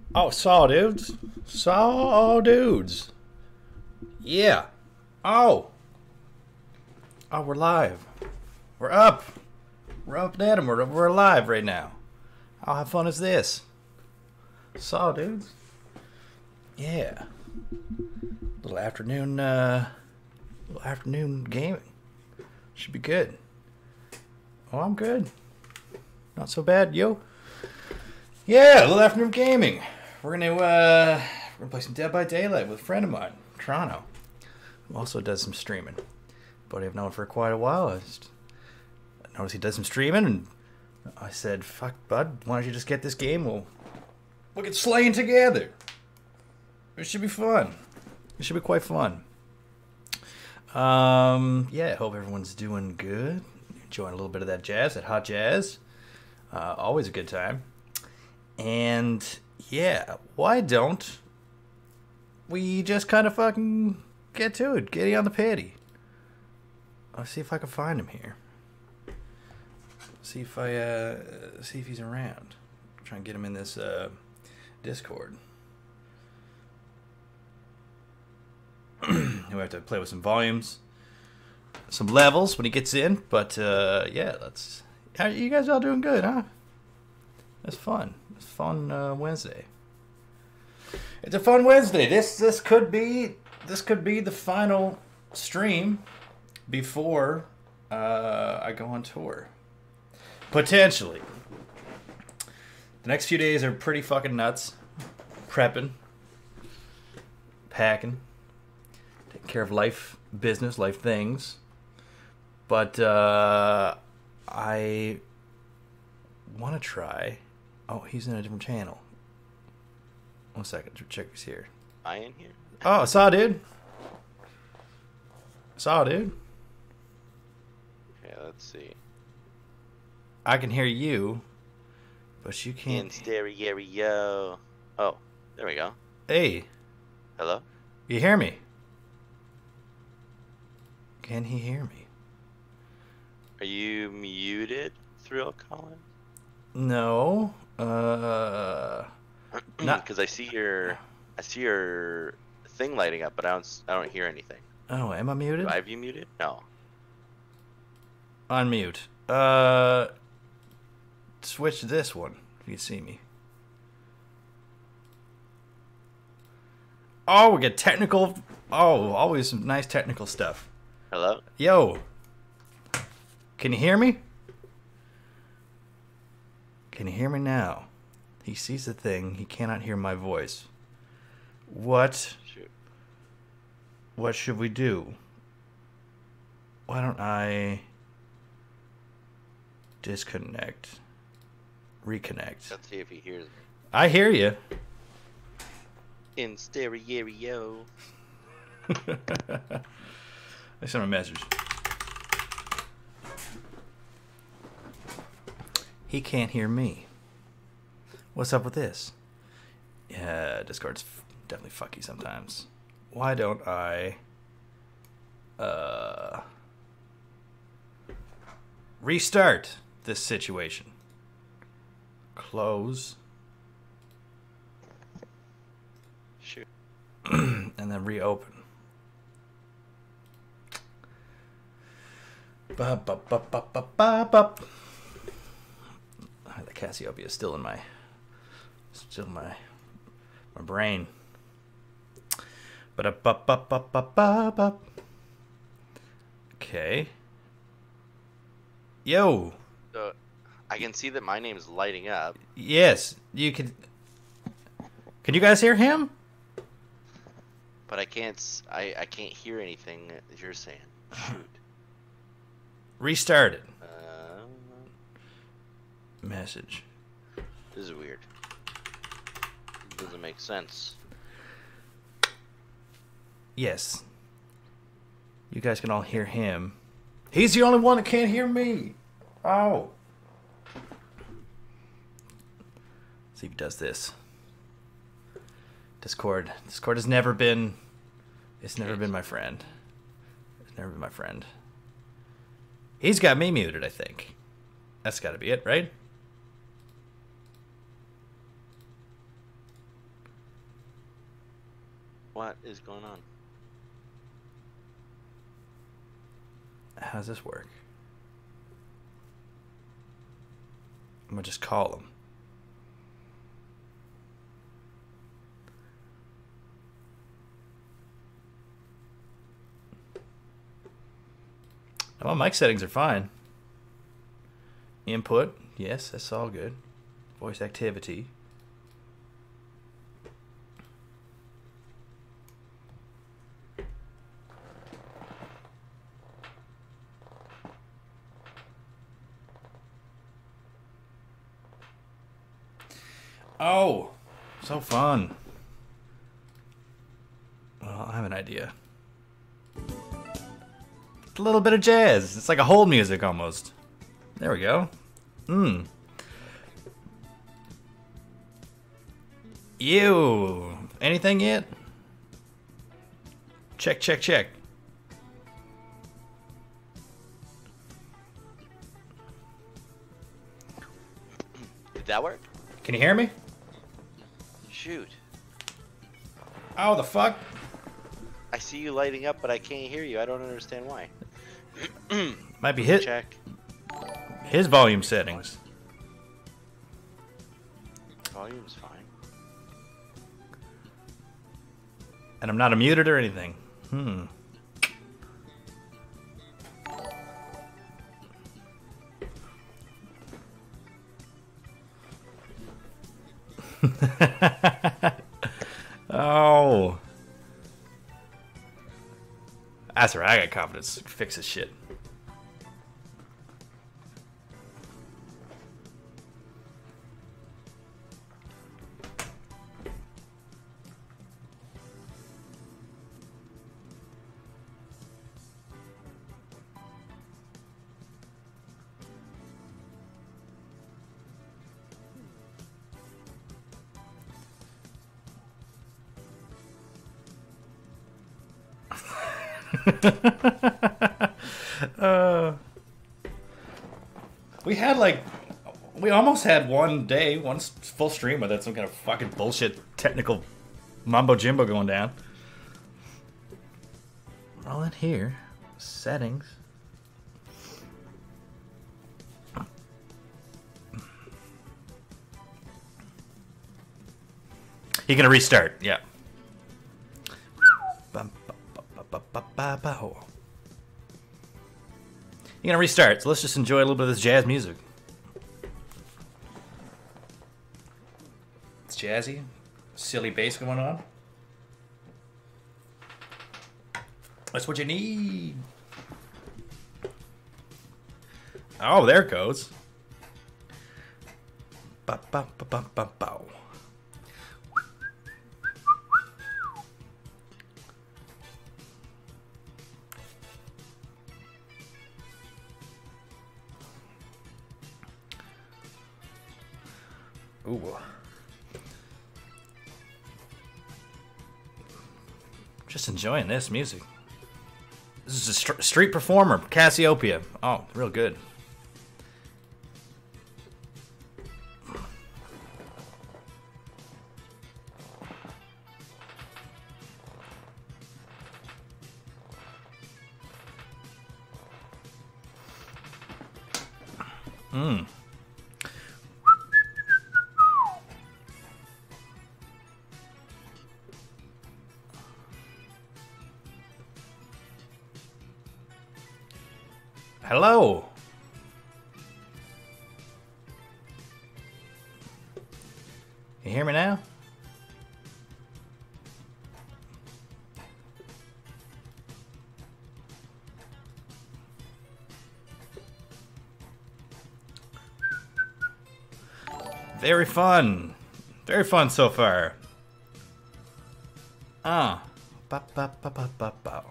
Oh, saw dudes. Saw dudes. Yeah. Oh. Oh, we're live. We're up. We're up and at 'em. We're alive right now. How fun is this? Saw dudes. Yeah. Little afternoon gaming. Should be good. Oh, I'm good. Not so bad, yo. Yeah, a little afternoon gaming. We're gonna play some Dead by Daylight with a friend of mine, Toronto, who also does some streaming. But I've known for quite a while. I noticed he does some streaming, and I said, "Fuck, bud, why don't you just get this game? We'll get slaying together. It should be fun. It should be quite fun." Yeah, I hope everyone's doing good. Enjoying a little bit of that jazz, that hot jazz. Always a good time. And yeah, why don't we just kind of fucking get to it? Get on the patty. I'll see if I can find him here. See if he's around. Try and get him in this Discord. We have to play with some volumes, some levels when he gets in. But yeah, you guys all doing good, huh? That's fun. It's fun Wednesday. It's a fun Wednesday. This could be the final stream before I go on tour. Potentially. The next few days are pretty fucking nuts. Prepping, packing, taking care of life business, life things. But I want to try. Oh, he's in a different channel. 1 second, check if he's here. I in here? Oh, saw dude. Saw dude. Okay, let's see. I can hear you, but you can't. In stereo. Oh, there we go. Hey, Hello? you hear me? Can he hear me? Are you muted, Thrill Colin? No. Not. Because I see your thing lighting up, but I don't hear anything. Oh, am I muted? Do I have you muted? No. Unmute. Switch to this one if you see me. Oh, we get technical. Oh, always some nice technical stuff. Hello? Yo. Can you hear me? Can you hear me now? He sees the thing. He cannot hear my voice. What? Shoot. What should we do? Why don't I disconnect? Reconnect. Let's see if he hears me. I hear you. In stereo. I sent him a message. He can't hear me. What's up with this? Yeah, Discord's definitely fucky sometimes. Why don't I restart this situation? Close Shoot. and then reopen. Ba ba ba ba ba ba ba. The Cassiopeia is still in my brain. Ba ba ba ba ba ba ba. Okay. Yo. So I can see that my name is lighting up. Yes, you can. Can you guys hear him? But I can't hear anything that you're saying. Shoot. Restart it. Message. This is weird. It doesn't make sense. Yes. You guys can all hear him. He's the only one that can't hear me. Oh. See if he does this. Discord has never been. It's never been my friend. It's never been my friend. He's got me muted, I think. That's got to be it, right? What is going on? How does this work? I'm gonna just call him. Oh, my mic settings are fine. Input, yes, that's all good. Voice activity. Oh, so fun. Well, I have an idea. A little bit of jazz. It's like a hold music almost. There we go. Ew. Anything yet? Check, check, check. Did that work? Can you hear me? Shoot. Oh, the fuck? I see you lighting up, but I can't hear you. I don't understand why. Might be Check. his volume settings. Volume's fine. And I'm not muted or anything. Oh. That's right, I got confidence. Fix this shit. We almost had one day, one full stream without some kind of fucking bullshit technical mumbo jimbo going down. We're all in here. Settings. You're gonna restart, yeah. You're gonna restart, so let's just enjoy a little bit of this jazz music. It's jazzy, silly bass going on. That's what you need. Oh, there it goes. Ba ba ba ba ba ba. Ooh. Just enjoying this music. This is a street performer, Cassiopeia. Oh, real good. Hello. You hear me now? Very fun. Very fun so far. Ba ba ba ba ba ba.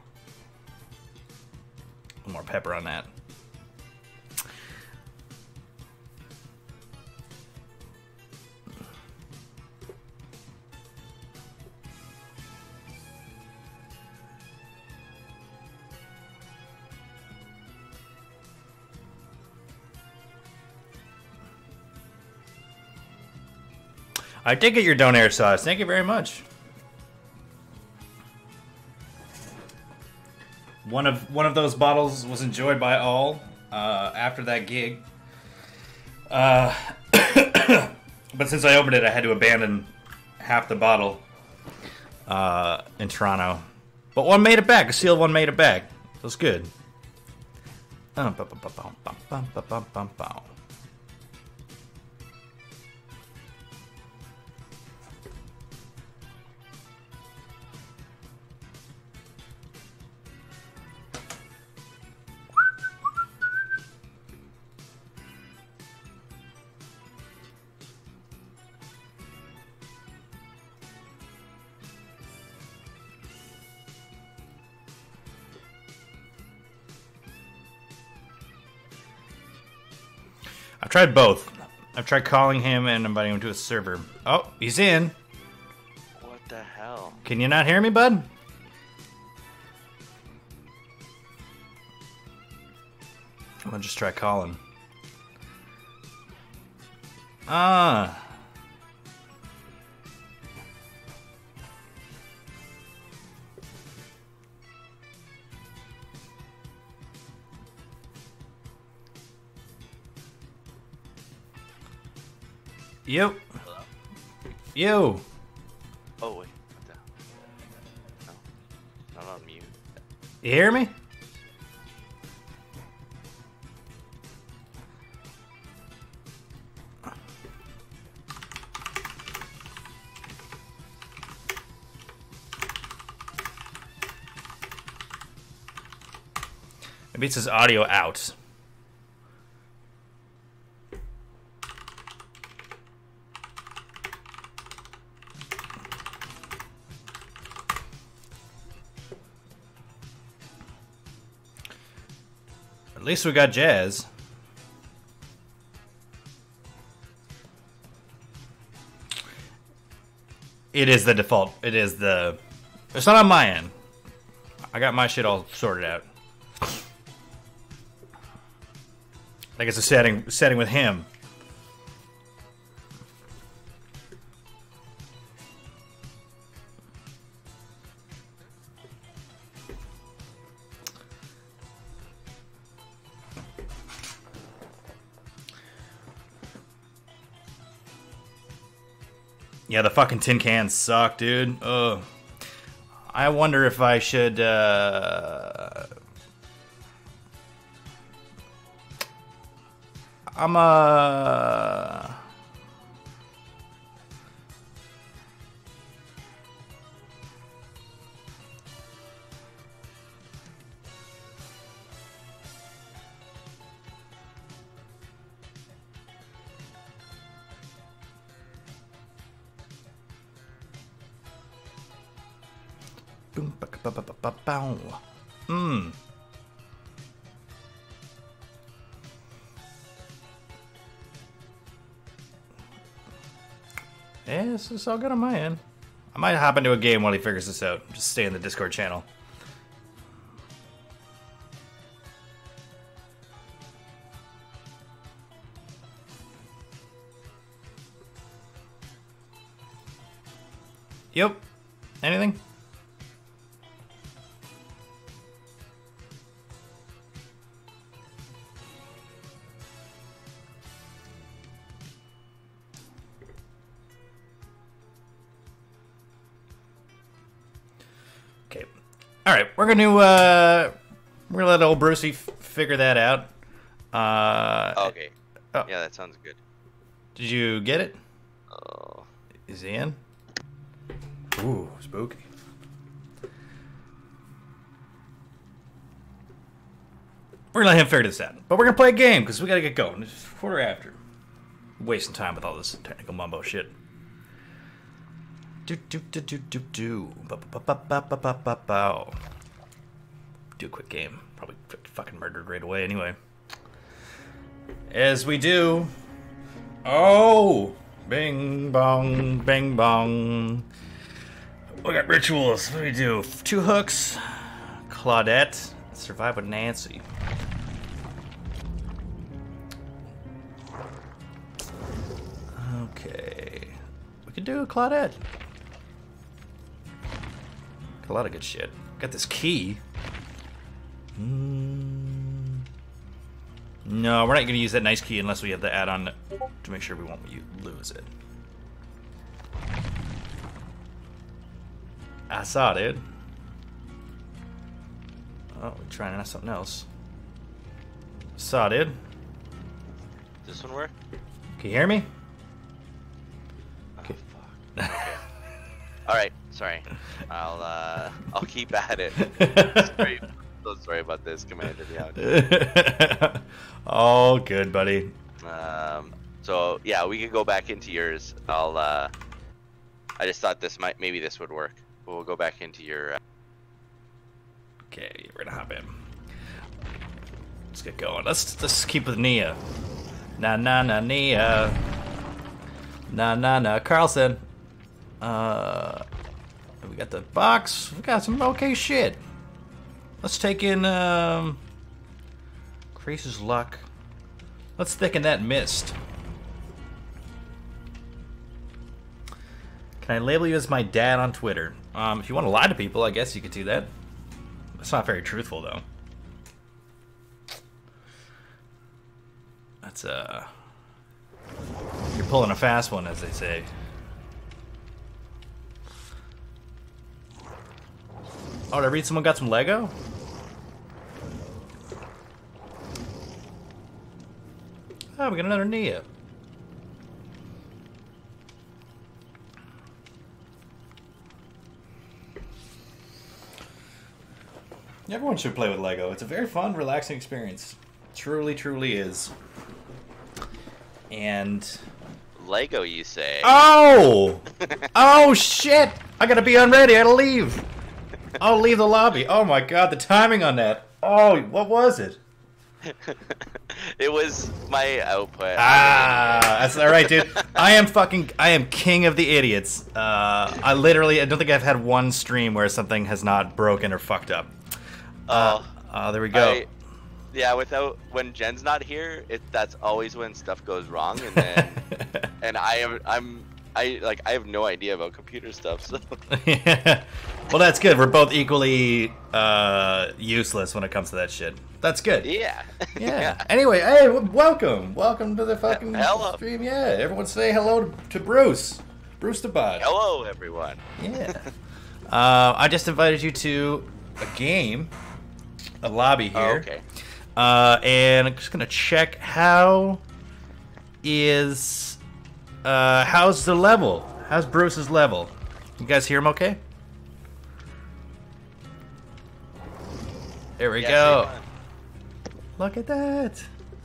One more pepper on that. I did get your donair sauce. Thank you very much. One of those bottles was enjoyed by all after that gig. But since I opened it, I had to abandon half the bottle in Toronto. But one made it back. A sealed one made it back. It was good. I've tried both. I've tried calling him and inviting him to a server. Oh, he's in. What the hell? Can you not hear me, bud? I'm gonna just try calling. Ah. Yo. Hello? Yo. Oh, wait. What the? No. Not on mute. You hear me? Maybe it says audio out. At least we got Jazz. It is the default. It is the... It's not on my end. I got my shit all sorted out. Like it's a setting with him. Yeah, the fucking tin cans suck, dude. Ugh. I wonder if I should, boom, ba ba ba ba ba bow. Yeah, this is all good on my end. I might hop into a game while he figures this out. Just stay in the Discord channel. Yep. Anything? Okay. All right, we're gonna let old Brucey figure that out. Okay. Oh. Yeah, that sounds good. Did you get it? Oh. Is he in? Ooh, spooky. We're gonna let him figure this out, but we're gonna play a game because we gotta get going. It's quarter after. Wasting time with all this technical mumbo shit. Do. Ba-ba-ba-ba-ba-ba-bow. Do a quick game. Probably fucking murdered right away anyway. As we do. Oh! Bing bong, bing bong. We got rituals. What do we do? 2 hooks. Claudette. Survive with Nancy. Okay. We could do a Claudette. Got a lot of good shit. Got this key. No, we're not going to use that nice key unless we have the add-on to make sure we won't lose it. I saw it, dude. Oh, we're trying something else. Saw it, dude. Does this one work? Can you hear me? Okay. Oh, fuck. Okay. All right. Sorry. I'll keep at it. Sorry. So sorry about this, Commander Meouch. Oh, good, buddy. So yeah, we can go back into yours. I just thought maybe this would work. We'll go back into your. Okay, we're gonna hop in. Let's get going. Let's keep with Nia. Na na na Nia. Na na na Carlson. We got the box. We got some okay shit. Let's take in Grace's luck. Let's thicken that mist. Can I label you as my dad on Twitter? If you want to lie to people, I guess you could do that. That's not very truthful, though. That's you're pulling a fast one, as they say. Oh, did I read someone got some Lego? Oh, we got another Nia. Everyone should play with Lego. It's a very fun, relaxing experience. Truly, truly is. And... Lego, you say? Oh! Oh, shit! I gotta be unready. I gotta leave. I'll leave the lobby. Oh, my God. The timing on that. Oh, what was it? It was my output. That's all right, dude. I am king of the idiots. I don't think I've had one stream where something has not broken or fucked up. There we go. When Jen's not here, that's always when stuff goes wrong, and then and I have no idea about computer stuff. So. Yeah. Well, that's good. We're both equally useless when it comes to that shit. That's good. Yeah. Yeah. Anyway, hey, welcome to the fucking stream. Yeah, everyone say hello to Bruce. Bruce the Bot. Hello, everyone. Yeah. I just invited you to a game, a lobby here. Oh, okay. And I'm just gonna check how's the level? How's Bruce's level? You guys hear him okay? There we go. Look at that.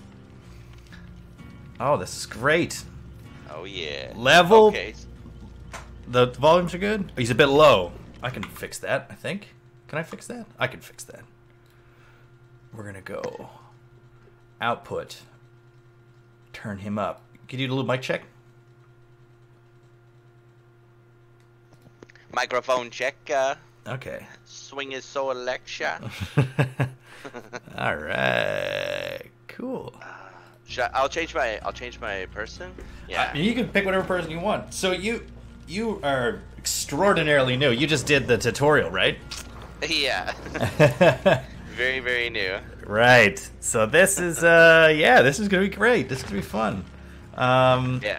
Oh, this is great. Oh yeah. Level. Okay. The volumes are good. He's a bit low. I can fix that, I think. Can I fix that? I can fix that. We're gonna go output. Turn him up. Can you do a little mic check? Microphone check. Okay. Swing is so Alexa. All right. Cool. I'll change my person. Yeah. You can pick whatever person you want. So you are extraordinarily new. You just did the tutorial, right? Yeah. Very, very new. Right. So this is this is gonna be great. This is gonna be fun. Yeah.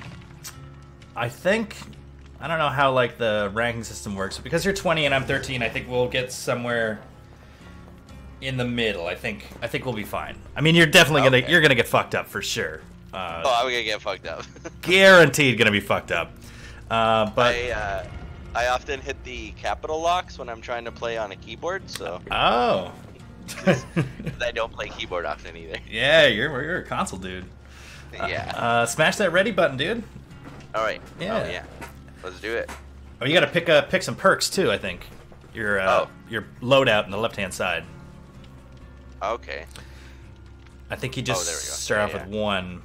I don't know how like the ranking system works. Because you're 20 and I'm 13, I think we'll get somewhere in the middle. I think we'll be fine. I mean, you're definitely you're gonna get fucked up for sure. I'm gonna get fucked up. Guaranteed gonna be fucked up. But I often hit the capital locks when I'm trying to play on a keyboard. So. Oh. Because I don't play keyboard often either. Yeah, you're a console dude. Yeah. Smash that ready button, dude. All right. Yeah. Oh, yeah. Let's do it. Oh, you gotta pick some perks too. I think your loadout on the left hand side. Okay. I think you just there we go. start off with one.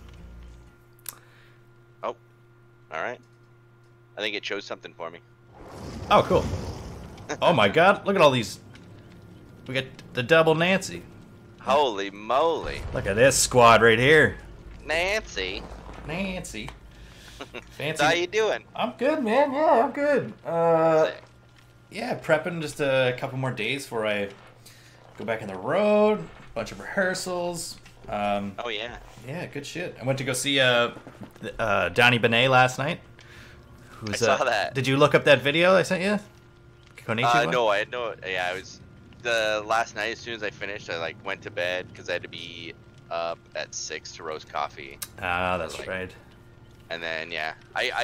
Oh. All right. I think it chose something for me. Oh, cool. Oh my God! Look at all these. We got the double Nancy. Holy moly! Look at this squad right here. Nancy. Fancy. So how you doing? I'm good, man. Yeah, I'm good. Sick. Yeah, prepping just a couple more days before I Go back on the road. Bunch of rehearsals. Oh yeah. Yeah, good shit. I went to go see Donnie Benet last night. I saw that. Did you look up that video I sent you? Konnichiwa? No, I had no. Yeah, I was the last night. As soon as I finished, I like went to bed because I had to be up at 6 to roast coffee. Ah, that's right. And then yeah,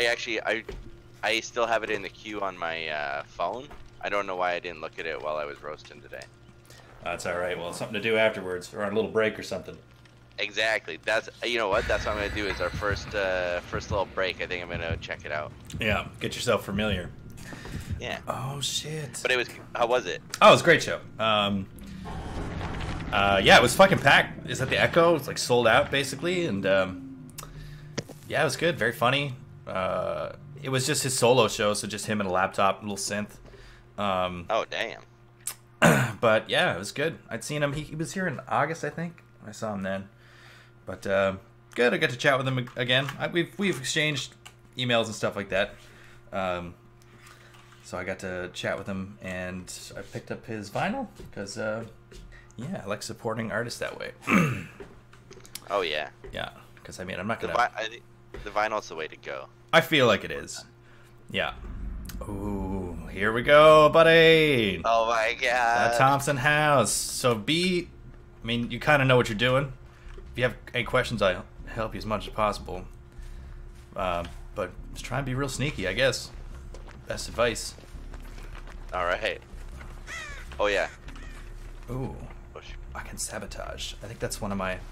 I still have it in the queue on my phone. I don't know why I didn't look at it while I was roasting today. That's all right. Well, something to do afterwards, or on a little break or something. Exactly. That's you know what? That's what I'm gonna do. Is our first little break. I think I'm gonna check it out. Yeah, get yourself familiar. Yeah. Oh shit. But it was. How was it? Oh, it was a great show. Yeah, it was fucking packed. Is that the Echo? It's like sold out basically, and yeah, it was good. Very funny. It was just his solo show, so just him and a laptop, a little synth. Oh damn. But yeah, it was good. I'd seen him. He was here in August, I think. I saw him then. But good. I got to chat with him again. We've exchanged emails and stuff like that. So I got to chat with him, and I picked up his vinyl because yeah, I like supporting artists that way. Oh yeah. Yeah, because I mean, I'm not gonna. I think the vinyl's the way to go. I feel like it is. Yeah. Ooh, here we go, buddy. Oh my god. That Thompson house. So I mean, you kind of know what you're doing. If you have any questions, I'll help you as much as possible. But just try and be real sneaky, I guess. Best advice. All right. Oh yeah. Ooh, I can sabotage. I think that's one of my.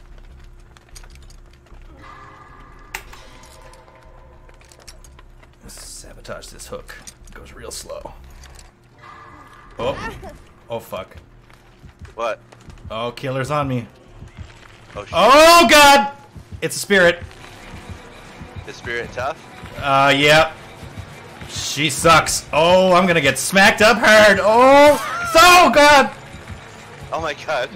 Let's sabotage this hook. It goes real slow. Oh fuck. What? Oh, killer's on me. Oh shit. Oh god! It's a spirit. The spirit tough? Yeah. She sucks. Oh, I'm gonna get smacked up hard. Oh god! Oh my god.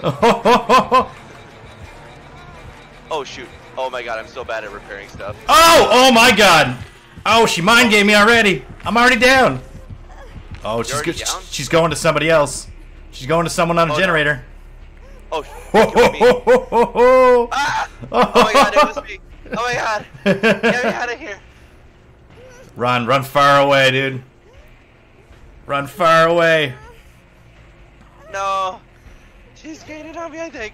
Oh shoot. Oh my god, I'm so bad at repairing stuff. Oh my god! Oh, she mind gave me already. I'm already down. Oh, she's going to somebody else. She's going to someone on a generator. No. Oh, ah! Oh my god, it was me. Oh my god. Get me out of here. Run far away, dude. Run far away. No. She's gaining on me, I think.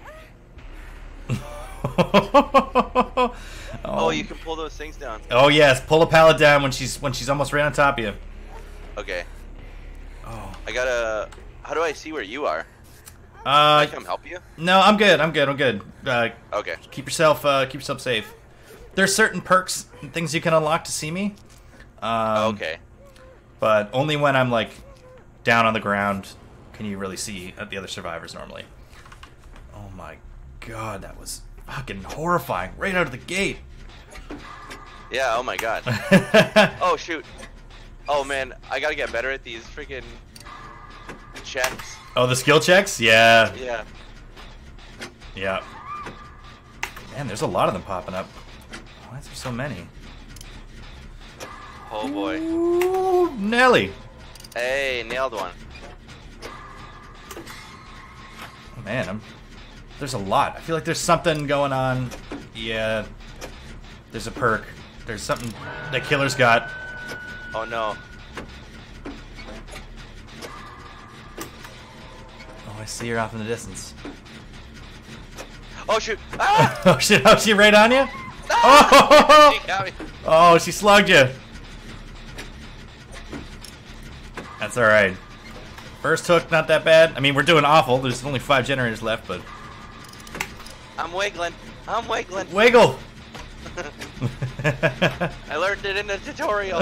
Oh, you can pull those things down. Oh yes, pull a pallet down when she's almost right on top of you. Okay. Oh. I gotta. How do I see where you are? Can I come help you? No, I'm good. Okay. Keep yourself safe. There's certain perks and things you can unlock to see me. Okay. But only when I'm like down on the ground can you really see the other survivors normally. Oh my god, that was fucking horrifying right out of the gate. Yeah. Oh my god. Oh shoot. Oh man, I gotta get better at these freaking checks. Oh, the skill checks? Yeah. Yeah. Yeah. Man, there's a lot of them popping up. Why is there so many? Oh boy. Ooh, Nelly. Hey, nailed one. Oh, man, there's a lot. I feel like there's something going on. Yeah. There's a perk. There's something that killer's got. Oh no. Oh, I see her off in the distance. Oh shoot! Ah! Oh shit! Oh, she right on you? Ah! She got me. Oh, she slugged you. That's all right. First hook, not that bad. I mean, we're doing awful. There's only 5 generators left, but I'm wiggling. I'm wiggling. wiggle. I learned it in the tutorial.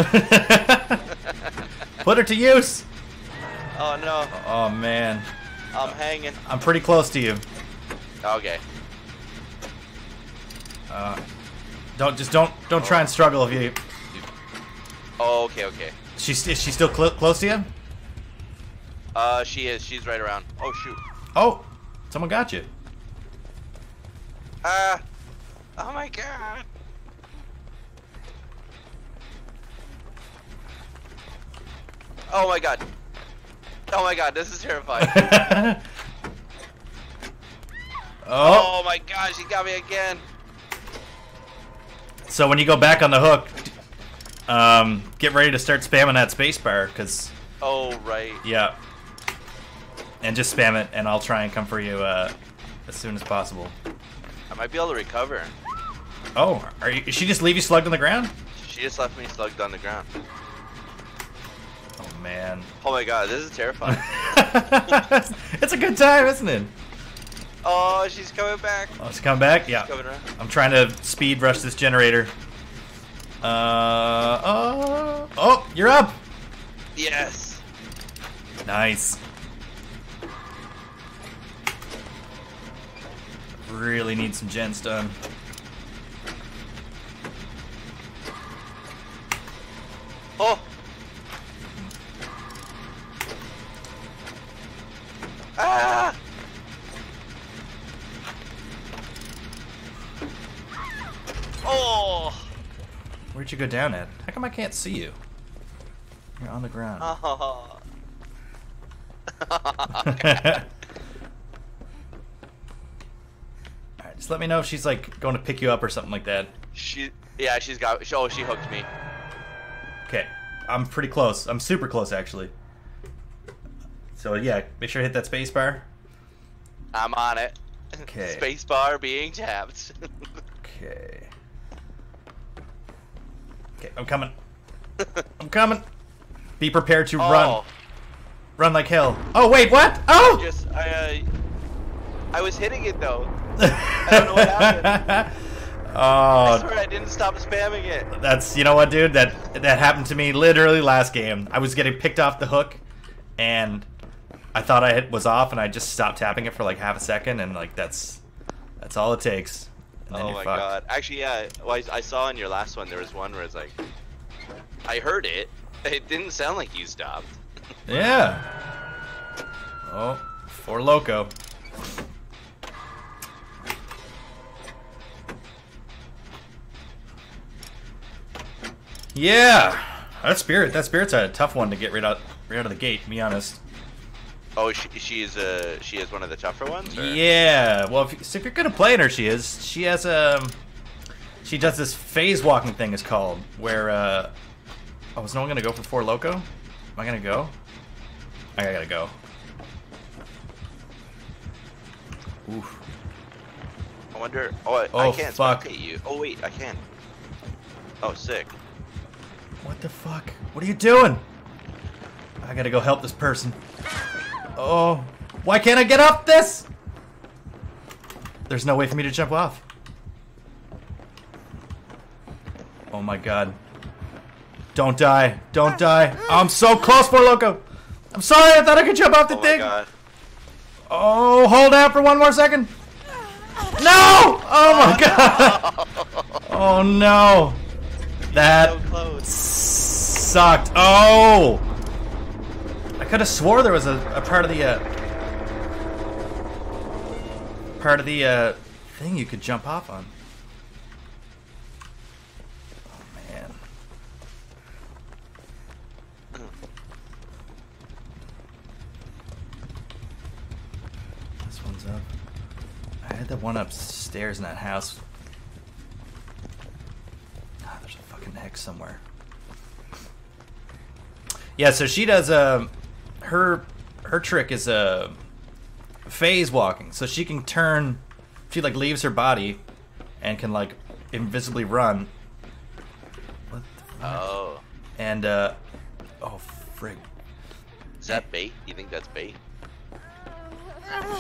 Put her to use. Oh no. Oh man. I'm hanging. I'm pretty close to you. Okay. Don't try and struggle if you. Oh, okay, okay. Is she still close to you? She is. She's right around. Oh shoot. Oh, someone got you. Oh my god. Oh my god. Oh my god, this is terrifying. Oh. Oh my gosh, he got me again. So when you go back on the hook, get ready to start spamming that spacebar, because... Oh, right. Yeah. And just spam it, and I'll try and come for you as soon as possible. I might be able to recover. Oh, did she just leave you slugged on the ground? She just left me slugged on the ground. Oh, man. Oh my god, this is terrifying. It's a good time, isn't it? Oh, she's coming back. Oh, she's coming back? Yeah. Coming around. I'm trying to speed rush this generator. Oh, you're up. Yes. Nice. Really need some gens done. Oh. Ah. Oh. Where'd you go down at? How come I can't see you? You're on the ground. Oh. Alright, just let me know if she's like going to pick you up or something like that. Yeah, she's got. Oh, she hooked me. Okay, I'm pretty close. I'm super close actually. So yeah, make sure to hit that space bar. I'm on it. Okay. Space bar being tapped. Okay. Okay, I'm coming. I'm coming. Be prepared to run. Run like hell. Oh wait, what? Oh! I was hitting it though. I don't know what happened. I swear I didn't stop spamming it. That's, you know what, dude? That happened to me literally last game. I was getting picked off the hook, and I thought I was off, and I just stopped tapping it for like half a second, and like that's all it takes. And then Oh you're my fucked. god. Actually, yeah. Well, I saw in your last one there was one where it's like, I heard it. It didn't sound like you stopped. Yeah. Oh, for Loco. Yeah, that spirit's a tough one to get right out of the gate, to be honest. Oh, she is one of the tougher ones? Or? Yeah. Well, if you're gonna play her, she has she does this phase walking thing, is called, where oh, is no one gonna go for 4 Loco? Am I gonna go? I gotta go. Oof. I wonder. Oh, I can't spectate you. Oh wait, I can. Oh, sick. What the fuck? What are you doing? I gotta go help this person. Oh, why can't I get up this? There's no way for me to jump off. Oh my god. Don't die. Don't die. Oh, I'm so close, 4 Loco. I'm sorry, I thought I could jump off the thing. Oh my god. Oh, hold out for 1 more second. No! Oh my god. Oh no. That So close. sucked. Oh! I could have swore there was a part of the thing you could jump off on. Oh man. This one's up. I had the one upstairs in that house. Ah, there's a fucking hex somewhere. Yeah, so she does her trick is phase walking. So she can turn, she like leaves her body and can like invisibly run. What the fuck? Oh. And oh frig. Is that bait? You think that's bait? Ooh.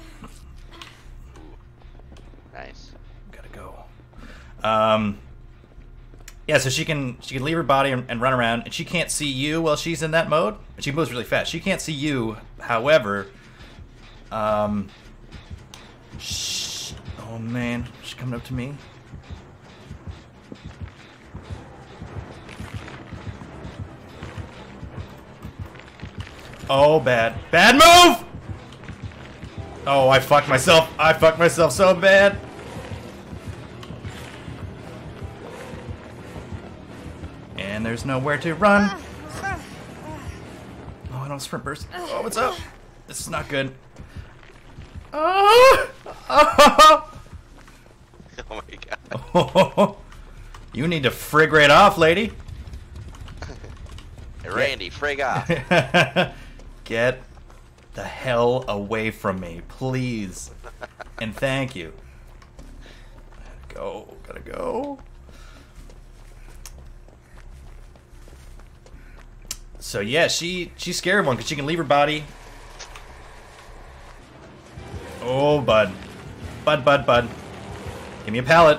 Nice. Gotta go. Yeah, so she can leave her body and run around, and she can't see you while she's in that mode. She moves really fast. She can't see you, however, oh man, she's coming up to me. Oh, bad move! Oh, I fucked myself. I fucked myself so bad. And there's nowhere to run. Oh, I don't sprint burst. Oh, what's up? This is not good. Oh! Oh! Oh my god. You need to frig right off, lady. Hey, Randy, frig off. Get the hell away from me, please. And thank you. Gotta go. So yeah, she's scared one because she can leave her body. Oh, bud. Bud. Give me a pallet.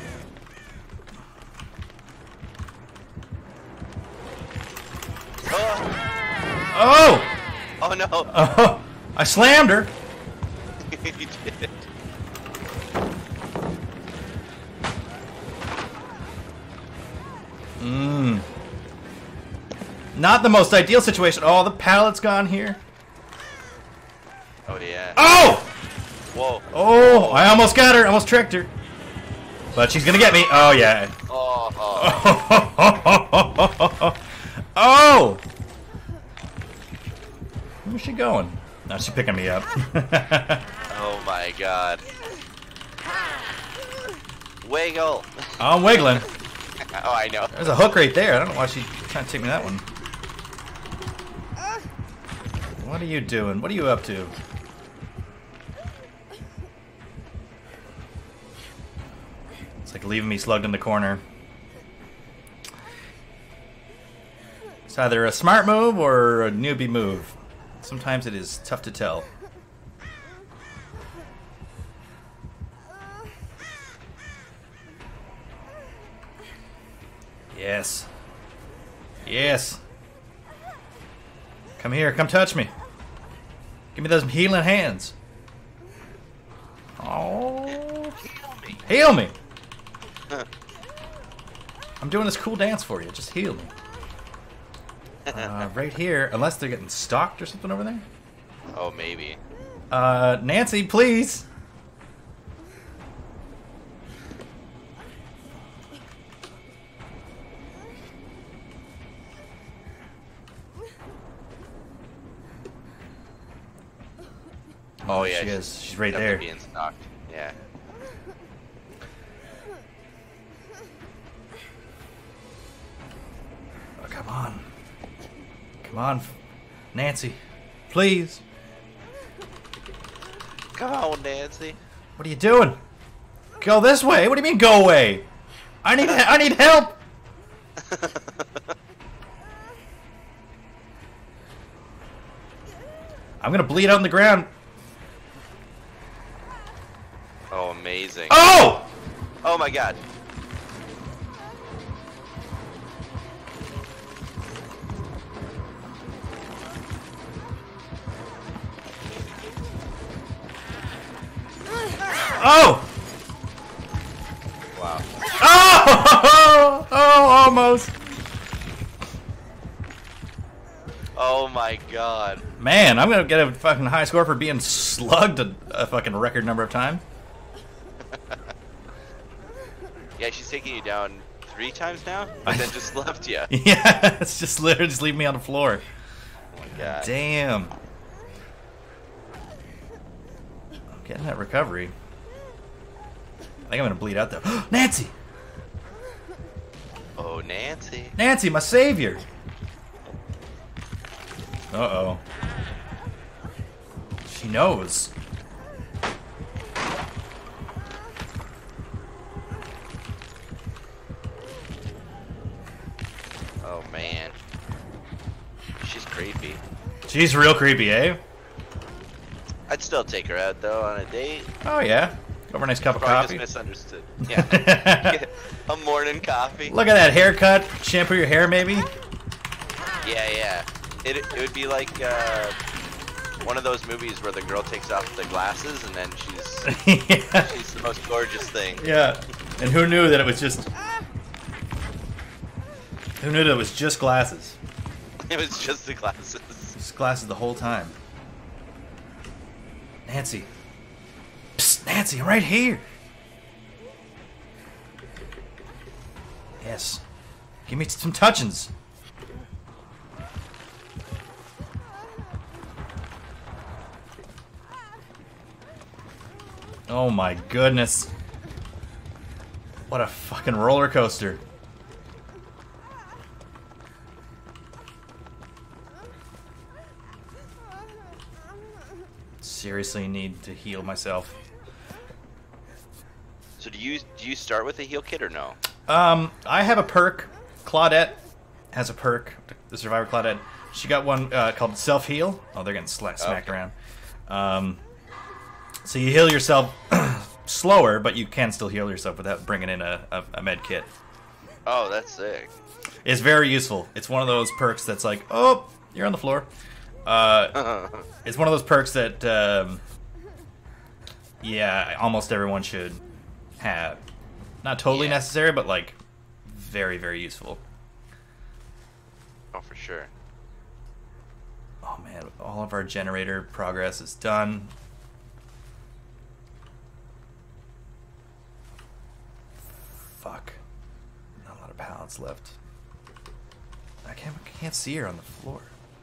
Oh! Oh no! Oh, I slammed her. You did. Not the most ideal situation. Oh, the pallet's gone here. Oh yeah. Oh! Whoa. Oh, I almost got her. Almost tricked her. But she's gonna get me. Oh yeah. Oh. Oh! Where's she going? Now she's picking me up. Oh my god. Wiggle. I'm wiggling. Oh, I know. There's a hook right there. I don't know why she's trying to take me that one. What are you doing? What are you up to? It's like leaving me slugged in the corner. It's either a smart move or a newbie move. Sometimes it is tough to tell. Yes. Yes. Come here. Come touch me. Give me those healing hands. Oh. Heal me. I'm doing this cool dance for you. Just heal me. Right here. Unless they're getting stalked or something over there. Oh, maybe. Nancy, please. Oh yeah, she is. She's right there. Being stalked. Yeah. Oh, come on. Come on, Nancy. Please. Come on, Nancy. What are you doing? Go this way. What do you mean go away? I need help. I'm gonna bleed out on the ground. Oh, amazing. Oh! Oh my god. Oh! Wow. Oh! Oh, almost. Oh my god. Man, I'm gonna get a fucking high score for being slugged a fucking record number of times. Yeah, she's taking you down 3 times now, but then just left you. Yeah, it's just literally just leave me on the floor. Oh my god. Damn. I'm getting that recovery. I think I'm gonna bleed out though. Nancy! Oh, Nancy. Nancy, my savior! Uh-oh. She knows. Oh man. She's creepy. She's real creepy, eh? I'd still take her out though on a date. Oh yeah. Over a nice cup of Probably coffee. just misunderstood. Yeah. A morning coffee. Look at that haircut. Shampoo your hair, maybe? Yeah, yeah. It would be like one of those movies where the girl takes off the glasses and then Yeah. she's the most gorgeous thing. Yeah. And who knew that it was just... Who knew that it was just glasses? It was just the glasses. Just glasses the whole time. Nancy. Psst, Nancy, I'm right here. Yes. Give me some touchins. Oh my goodness. What a fucking roller coaster. Seriously need to heal myself. So do you start with a heal kit or no? I have a perk. Claudette has a perk. The Survivor Claudette. She got one called Self Heal. Oh, they're getting smacked around. So you heal yourself slower, but you can still heal yourself without bringing in a med kit. Oh, that's sick. It's very useful. It's one of those perks that's like, oh, you're on the floor. It's one of those perks that, yeah, almost everyone should have. Not totally necessary, but like very, very useful. Oh, for sure. Oh man, all of our generator progress is done. Fuck. Not a lot of pallets left. I can't see her on the floor.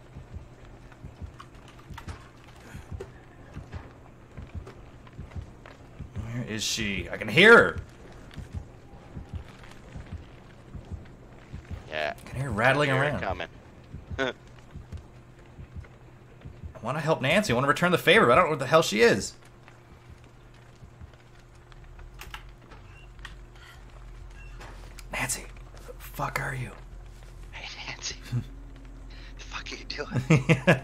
Where is she? I can hear her. Yeah. I can hear her rattling around. Coming. I want to help Nancy. I want to return the favor, but I don't know what the hell she is. Nancy, where the fuck are you? Hey, Nancy. The fuck are you doing?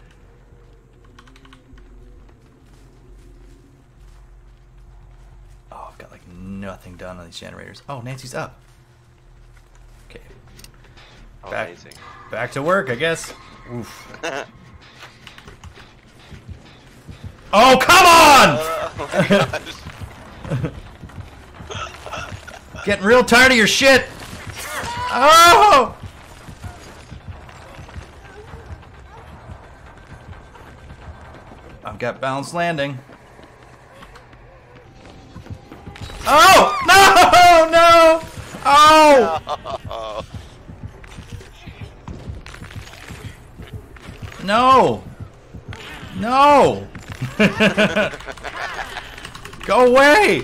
Oh, I've got like nothing done on these generators. Oh, Nancy's up. Okay. Oh, amazing. Back to work, I guess. Oof. Oh, come on! Oh my gosh. Getting real tired of your shit. Oh! I've got balanced landing. Oh! No! No! Oh! No! No! Go away!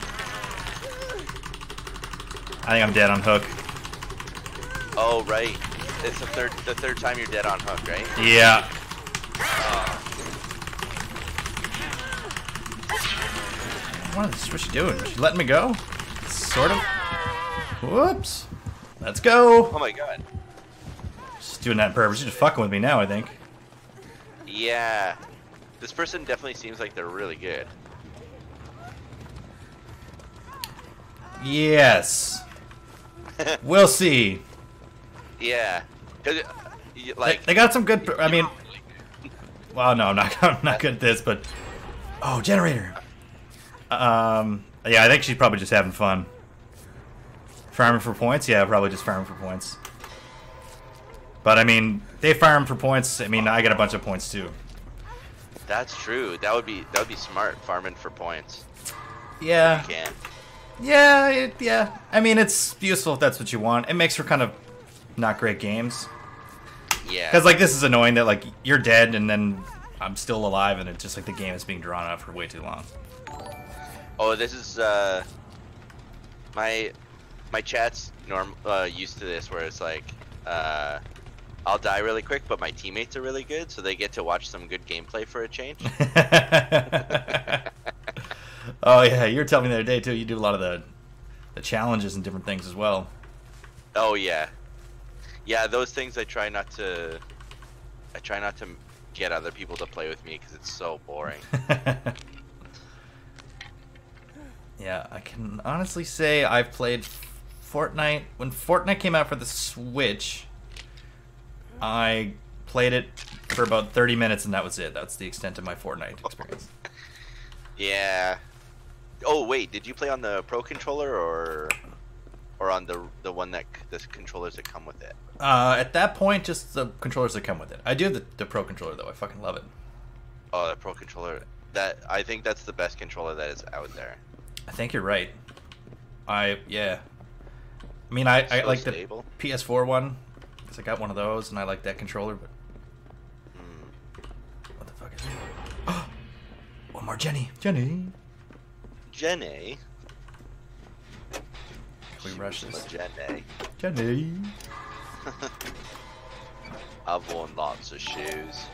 I think I'm dead on hook. Oh, right. It's the third time you're dead on hook, right? Yeah. What's she doing? She letting me go? Sort of. Whoops. Let's go. Oh my god. She's doing that on purpose. She's just fucking with me now, I think. Yeah. This person definitely seems like they're really good. Yes. We'll see. Yeah. Like They got some good. I mean, well, no, I'm not good at this, but oh, generator. Yeah, I think she's probably just having fun. Farming for points? Yeah, probably just farming for points. But I mean, they farm for points. I mean, I get a bunch of points too. That's true. That would be smart, farming for points. Yeah. You can. Yeah, yeah. I mean, it's useful if that's what you want. It makes for kind of not great games. Yeah. Because like this is annoying that like you're dead and then I'm still alive and it's just like the game is being drawn out for way too long. Oh, this is my chat's used to this where it's like I'll die really quick, but my teammates are really good, so they get to watch some good gameplay for a change. Oh yeah, you were telling me the other day too. You do a lot of the challenges and different things as well. Oh yeah, yeah. Those things I try not to get other people to play with me because it's so boring. Yeah, I can honestly say I've played Fortnite. When Fortnite came out for the Switch, I played it for about 30 minutes and that was it. That's the extent of my Fortnite experience. Yeah. Oh wait, did you play on the Pro controller or on the one that the controllers that come with it? At that point, just the controllers that come with it. I do have the Pro controller though. I fucking love it. Oh, the Pro controller. I think that's the best controller that is out there. I think you're right. Yeah. I mean, I like stable. The PS4 one because I got one of those and I like that controller. But what the fuck is it? One more Jenny. Jenny. Jenny. Can we rush this? Jenny. Jenny. I've worn lots of shoes.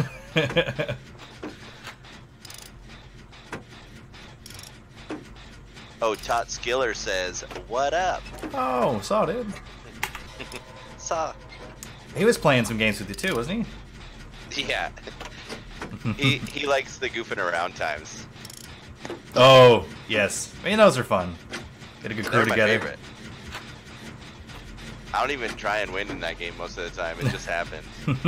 Oh, Tot Skiller says, "What up?" Oh, saw it. Saw. He was playing some games with you too, wasn't he? Yeah. he likes the goofing around times. Oh, yes. I mean, those are fun. Get a good crew They're my together. favorite. I don't even try and win in that game most of the time. It just happens.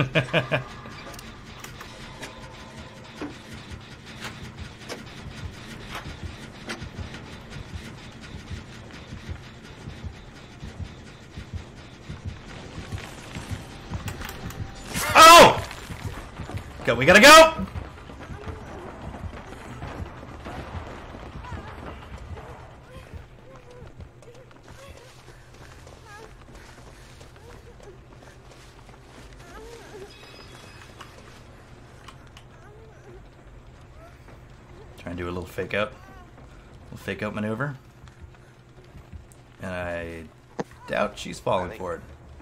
Oh! Go, we gotta go! Try and do a little fake out. Little fake out maneuver. And I doubt she's falling for it.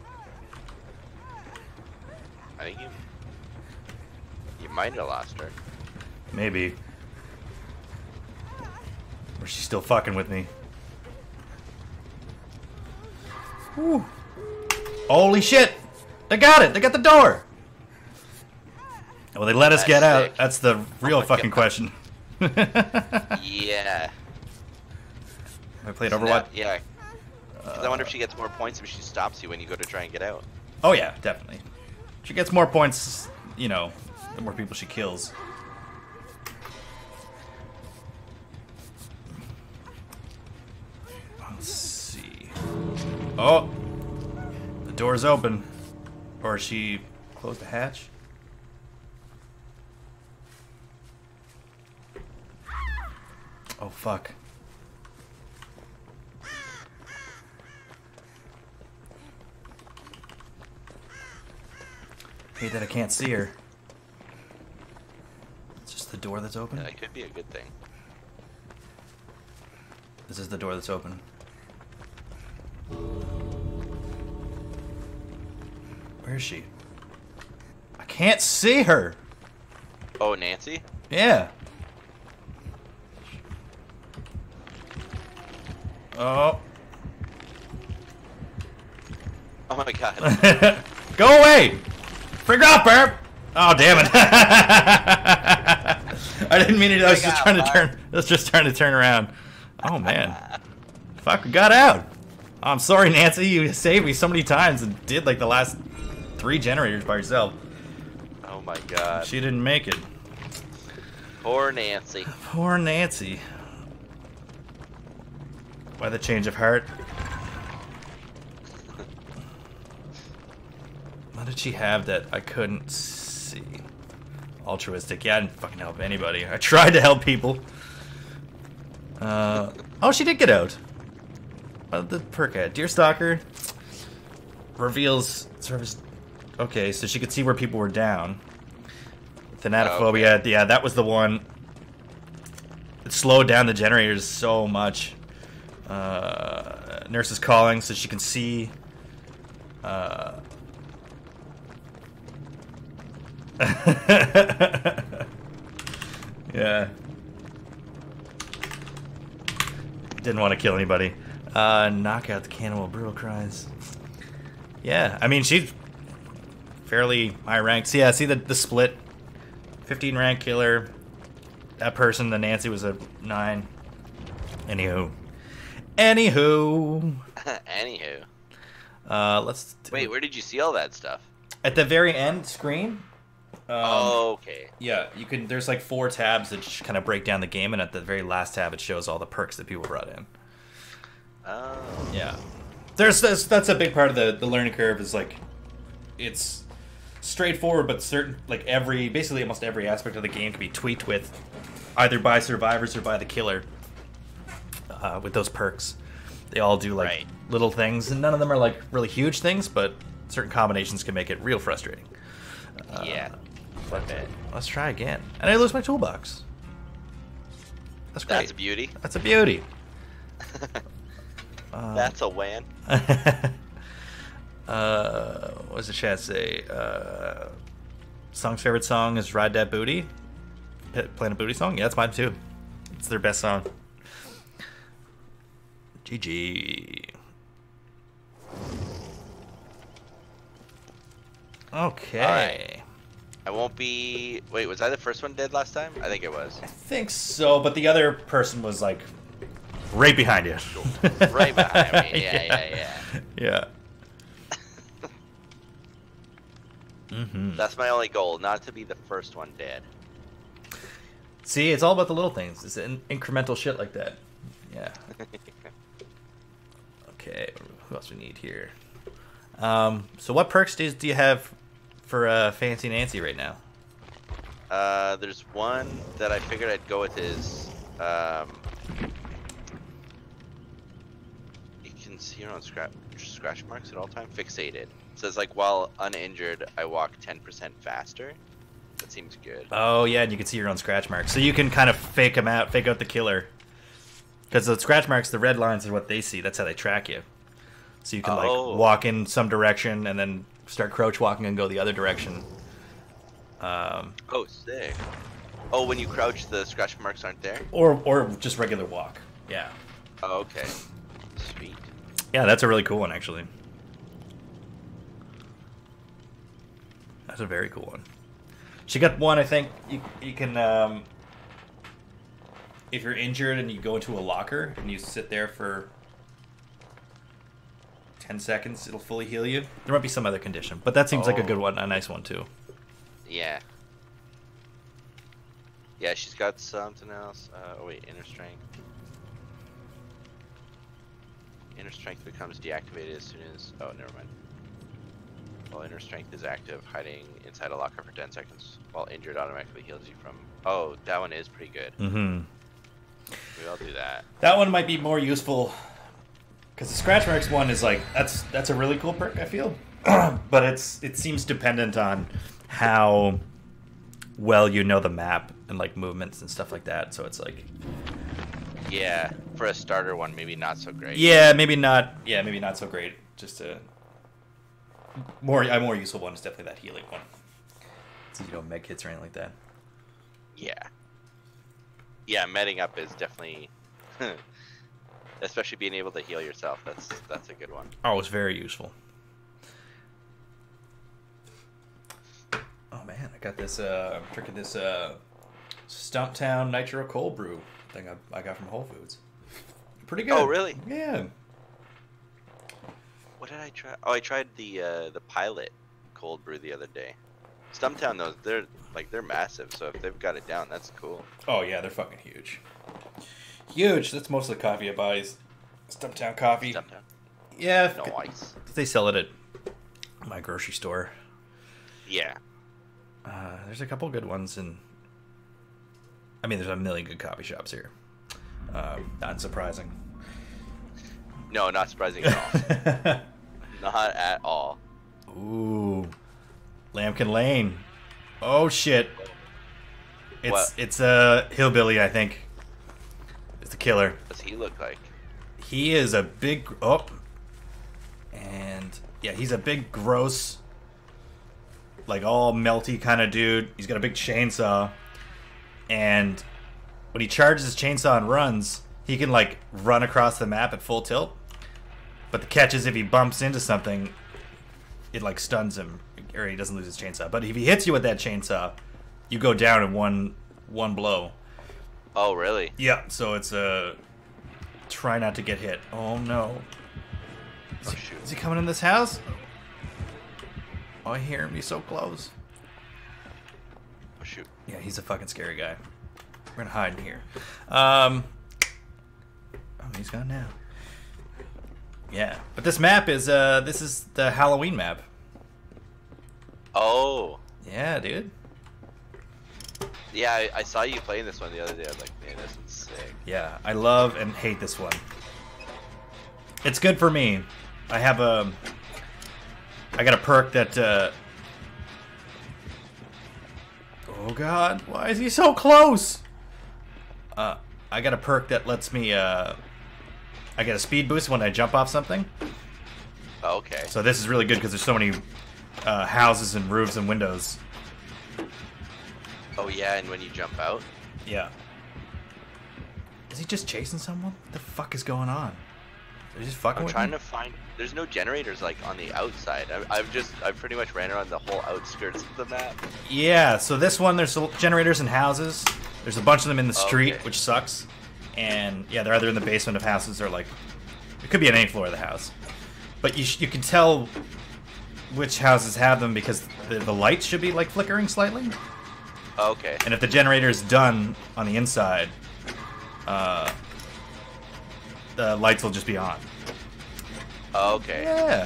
I think you might have lost her. Maybe. Or she's still fucking with me. Whew. Holy shit! They got it! They got the door! Well, they let us get out. Sick. That's the real my fucking God. question. Yeah. I played So Overwatch. now- yeah. 'Cause I wonder if she gets more points if she stops you when you go to try and get out. Oh yeah, definitely. She gets more points, you know, the more people she kills. Let's see. Oh! The door's open. Or she closed the hatch? Oh, fuck. Hate that I can't see her. It's just the door that's open? Yeah, that could be a good thing. This is the door that's open. Where is she? I can't see her! Oh, Nancy? Yeah. Oh. Oh my god. Go away! Figure off, Burp! Oh, damn it. I didn't mean it. I was Frig just out, trying to Barb. turn. I was just trying to turn around. Oh, man. Fuck, we got out. Oh, I'm sorry, Nancy. You saved me so many times and did like the last 3 generators by yourself. Oh my god. She didn't make it. Poor Nancy. Poor Nancy. Why the change of heart? What did she have that I couldn't see? Altruistic. Yeah, I didn't fucking help anybody. I tried to help people. Oh, she did get out. The perk ad. Deerstalker reveals service. Okay, so she could see where people were down. Thanatophobia. Okay. Yeah, that was the one. It slowed down the generators so much. Nurse is calling so she can see. Yeah. Didn't want to kill anybody. Knock out the cannibal brutal cries. Yeah, I mean she's fairly high ranked. So yeah, see the split. 15 rank killer. That person, the Nancy, was a 9. Anywho. Anywho. Let's Wait, where did you see all that stuff? at the very end screen. Okay. Yeah, you can. There's like 4 tabs that kind of break down the game, and at the very last tab, it shows all the perks that people brought in. Oh. Yeah, that's a big part of the learning curve. Is like, it's straightforward, but certain basically almost every aspect of the game can be tweaked with, either by survivors or by the killer. With those perks, they all do like little things, and none of them are like really huge things, but certain combinations can make it real frustrating. Yeah. But let's try again. And I lose my toolbox. That's great. That's a beauty. That's a beauty. That's a win. What does the chat say? Song's favorite song is Ride That Booty. Playing a booty song? Yeah, that's mine too. It's their best song. GG. Okay. All right. I won't be... Wait, was I the first one dead last time? I think it was. I think so, but the other person was like right behind you. Right behind me. Yeah. Yeah. Mm-hmm. That's my only goal, not to be the first one dead. See, it's all about the little things. It's incremental shit like that. Yeah. Okay, who else we need here? So what perks do you have for Fancy Nancy right now? There's one that I figured I'd go with is... you can see your own scratch marks at all time. Fixated. It says, like, while uninjured, I walk 10% faster. That seems good. Oh, yeah, and you can see your own scratch marks. So you can kind of fake out the killer. Because the scratch marks, the red lines are what they see. That's how they track you. So you can, like, walk in some direction and then start crouch walking and go the other direction. Oh, sick. Oh, when you crouch, the scratch marks aren't there? Or just regular walk. Yeah. Oh, okay. Sweet. Yeah, that's a really cool one, actually. That's a very cool one. She got one, I think, you can, if you're injured and you go into a locker and you sit there for 10 seconds, it'll fully heal you. There might be some other condition, but that seems like a good one, a nice one, too. Yeah. Yeah, she's got something else. Oh, wait, inner strength. Inner strength becomes deactivated as soon as... Oh, never mind. While inner strength is active, hiding inside a locker for 10 seconds. While injured, automatically heals you from... Oh, that one is pretty good. Mm-hmm. Maybe I'll do that. That one might be more useful, because the scratch marks one is like... That's a really cool perk, I feel. But it seems dependent on how well you know the map and, like, movements and stuff like that. So it's like... Yeah, for a starter one, maybe not so great. Yeah, maybe not. Yeah, maybe not so great. Just a more useful one is definitely that healing one. So you don't med kits or anything like that. Yeah. Yeah, medding up is definitely, especially being able to heal yourself. That's a good one. Oh, it's very useful. Oh man, I got this. I'm drinking this Stumptown Nitro Cold Brew thing I got from Whole Foods. Pretty good. Oh really? Yeah. What did I try? Oh, I tried the Pilot cold brew the other day. Stumptown, they're massive, so if they've got it down, that's cool. Oh yeah, they're fucking huge. Huge. That's most of the coffee I buy is Stumptown coffee. Stumptown. Yeah. No ice. They sell it at my grocery store. Yeah. There's a couple good ones, and I mean, there's a million good coffee shops here. Not surprising. No, not surprising at all. Not at all. Ooh, Lambkin Lane. Oh shit! It's a hillbilly, I think. It's the killer. What does he look like? He is a big and yeah, he's a big, gross, like all melty kind of dude. He's got a big chainsaw, and when he charges his chainsaw and runs, he can like run across the map at full tilt. But the catch is if he bumps into something, it like stuns him, or he doesn't lose his chainsaw. But if he hits you with that chainsaw, you go down in one blow. Oh, really? Yeah, so it's try not to get hit. Oh no. Oh, shoot. Is he coming in this house? Oh, I hear him. He's so close. Oh, shoot. Yeah, he's a fucking scary guy. We're gonna hide in here. Oh, he's gone now. Yeah, but this map is this is the Halloween map. Oh. Yeah, dude. Yeah, I saw you playing this one the other day. I was like, man, this one's sick. Yeah, I love and hate this one. It's good for me. I got a perk that oh god, why is he so close? I got a perk that lets me, I get a speed boost when I jump off something. Okay. So this is really good because there's so many houses and roofs and windows. Oh yeah, and when you jump out? Yeah. Is he just chasing someone? What the fuck is going on? Is he just fucking I'm with trying me? to find. There's no generators like on the outside. I've pretty much ran around the whole outskirts of the map. Yeah, so this one, there's generators in houses. There's a bunch of them in the street, Okay. which sucks. And yeah, they're either in the basement of houses or like, it could be on any floor of the house. But you can tell which houses have them because the lights should be like flickering slightly. Okay. And if the generator's done on the inside, the lights will just be on. Okay. Yeah.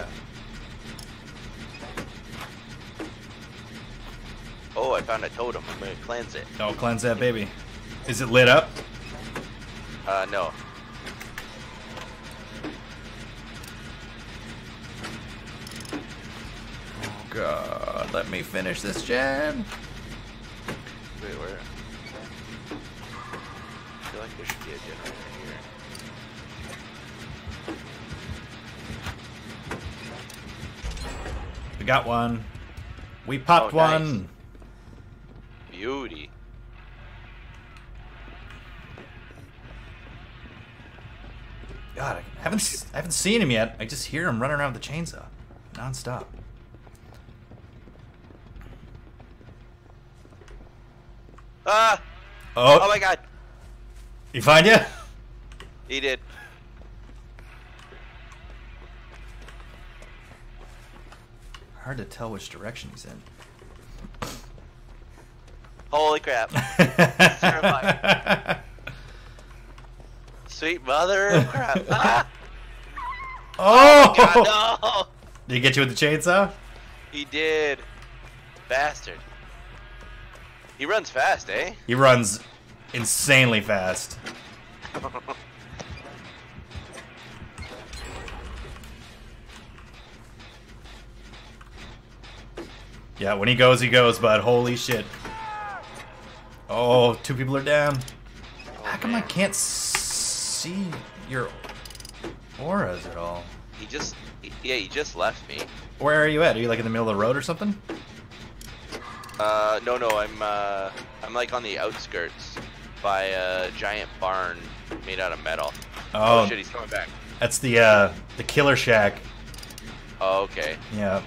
Oh, I found a totem. I'm gonna cleanse it. Oh, cleanse that baby. Is it lit up? No. Oh god, let me finish this gen. Wait, where? I feel like there should be a generator here. We got one. We popped Oh, nice. one. Beauty. God, I haven't seen him yet. I just hear him running around with the chainsaw, nonstop. Ah! Oh, Oh my god! you find ya? He did. Hard to tell which direction he's in. Holy crap. Terrifying. Sweet mother of crap. Ah! Oh! God, no! Did he get you with the chainsaw? He did. Bastard. He runs fast, eh? He runs insanely fast. Yeah, when he goes, bud. Holy shit. Oh, 2 people are down. How come I can't see your auras at all? He just left me. Where are you at? Are you like in the middle of the road or something? No, I'm like on the outskirts by a giant barn made out of metal. Oh, Shit, he's coming back. that's the killer shack. Oh, okay. Yeah.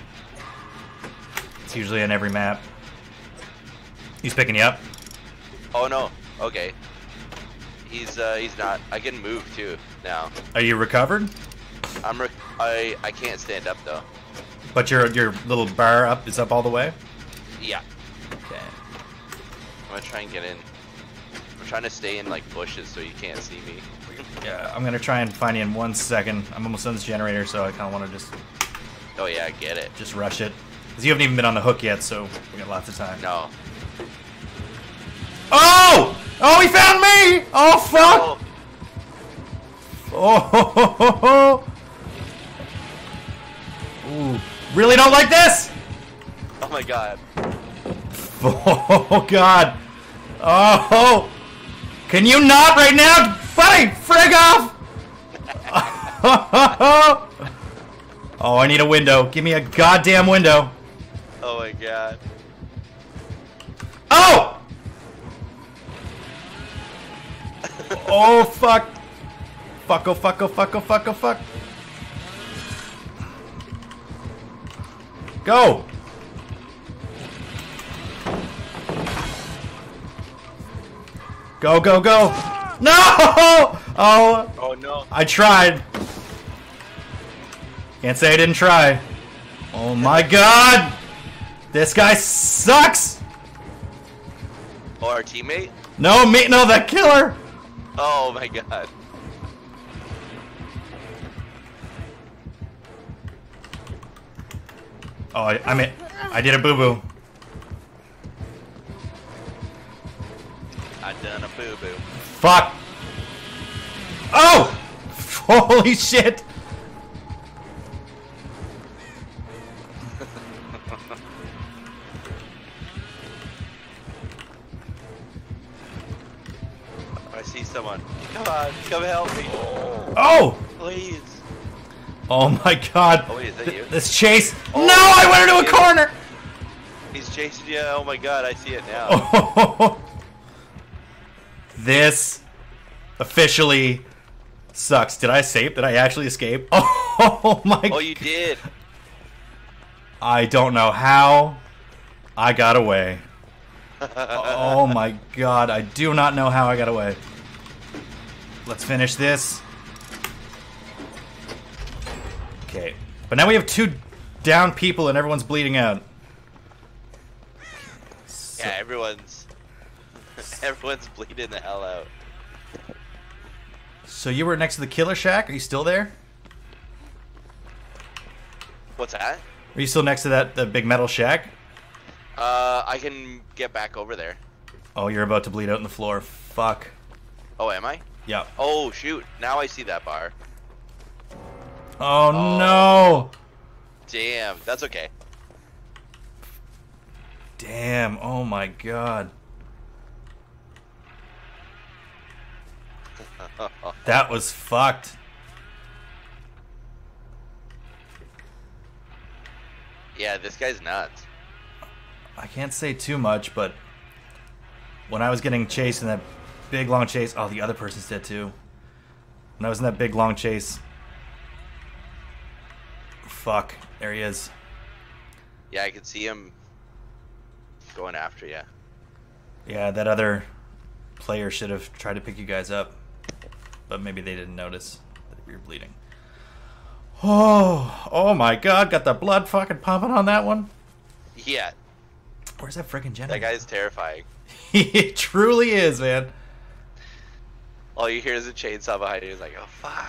It's usually on every map. He's picking you up. Oh no. Okay. He's not. I can move too now. Are you recovered? I can't stand up though. But your little bar up is up all the way? Yeah. Okay. I'm gonna try and get in. I'm trying to stay in like bushes so you can't see me. Yeah, I'm gonna try and find you in 1 second. I'm almost on this generator, so I kind of want to Oh yeah, I get it. just rush it. Because you haven't even been on the hook yet, so we got lots of time. No. Oh! Oh, he found me! Oh, fuck! Oh, Oh! Ooh. Really don't like this? oh my god. Oh, God. Oh! Can you not right now? Buddy, frig off! Oh, I need a window. Give me a goddamn window. Oh my god. Oh! Oh, fuck. Fuck, oh, fuck, oh, fuck, oh, fuck, oh, fuck. Go! Go, go, go! No! Oh, Oh no. I tried. Can't say I didn't try. Oh my god! This guy sucks! Oh, our teammate? No, me, no, the killer! Oh my god. Oh, I did a boo-boo. I done a boo boo. Fuck! Oh! Holy shit! I see someone Come help me. Oh! Please. Oh my god. Oh wait, is that you? This chase. Oh, no, I went into a corner! He's chasing you. Oh my god, I see it now. Oh. This officially sucks. Did I escape? Did I actually escape? Oh my. Oh, you did. I don't know how I got away. Oh my god, I do not know how I got away. Let's finish this. Okay, but now we have 2 down people and everyone's bleeding out. So, Yeah, everyone's bleeding the hell out. so you were next to the killer shack? Are you still there? What's that? Are you still next to the big metal shack? I can get back over there. Oh, you're about to bleed out on the floor. Fuck. Oh, am I? Yeah. Oh, shoot. Now I see that bar. Oh no! Damn. That's okay. Damn, oh my god. That was fucked. Yeah, this guy's nuts. I can't say too much, but when I was getting chased in that big long chase, oh, the other person's dead too. When I was in that big long chase, fuck, there he is. Yeah, I can see him going after you. Yeah, that other player should have tried to pick you guys up, but maybe they didn't notice that you were bleeding. Oh my god, got the blood fucking pumping on that one. Yeah. Where's that freaking generator? That guy's terrifying. He truly is, man. All you hear is a chainsaw behind you. He's like, oh, fuck.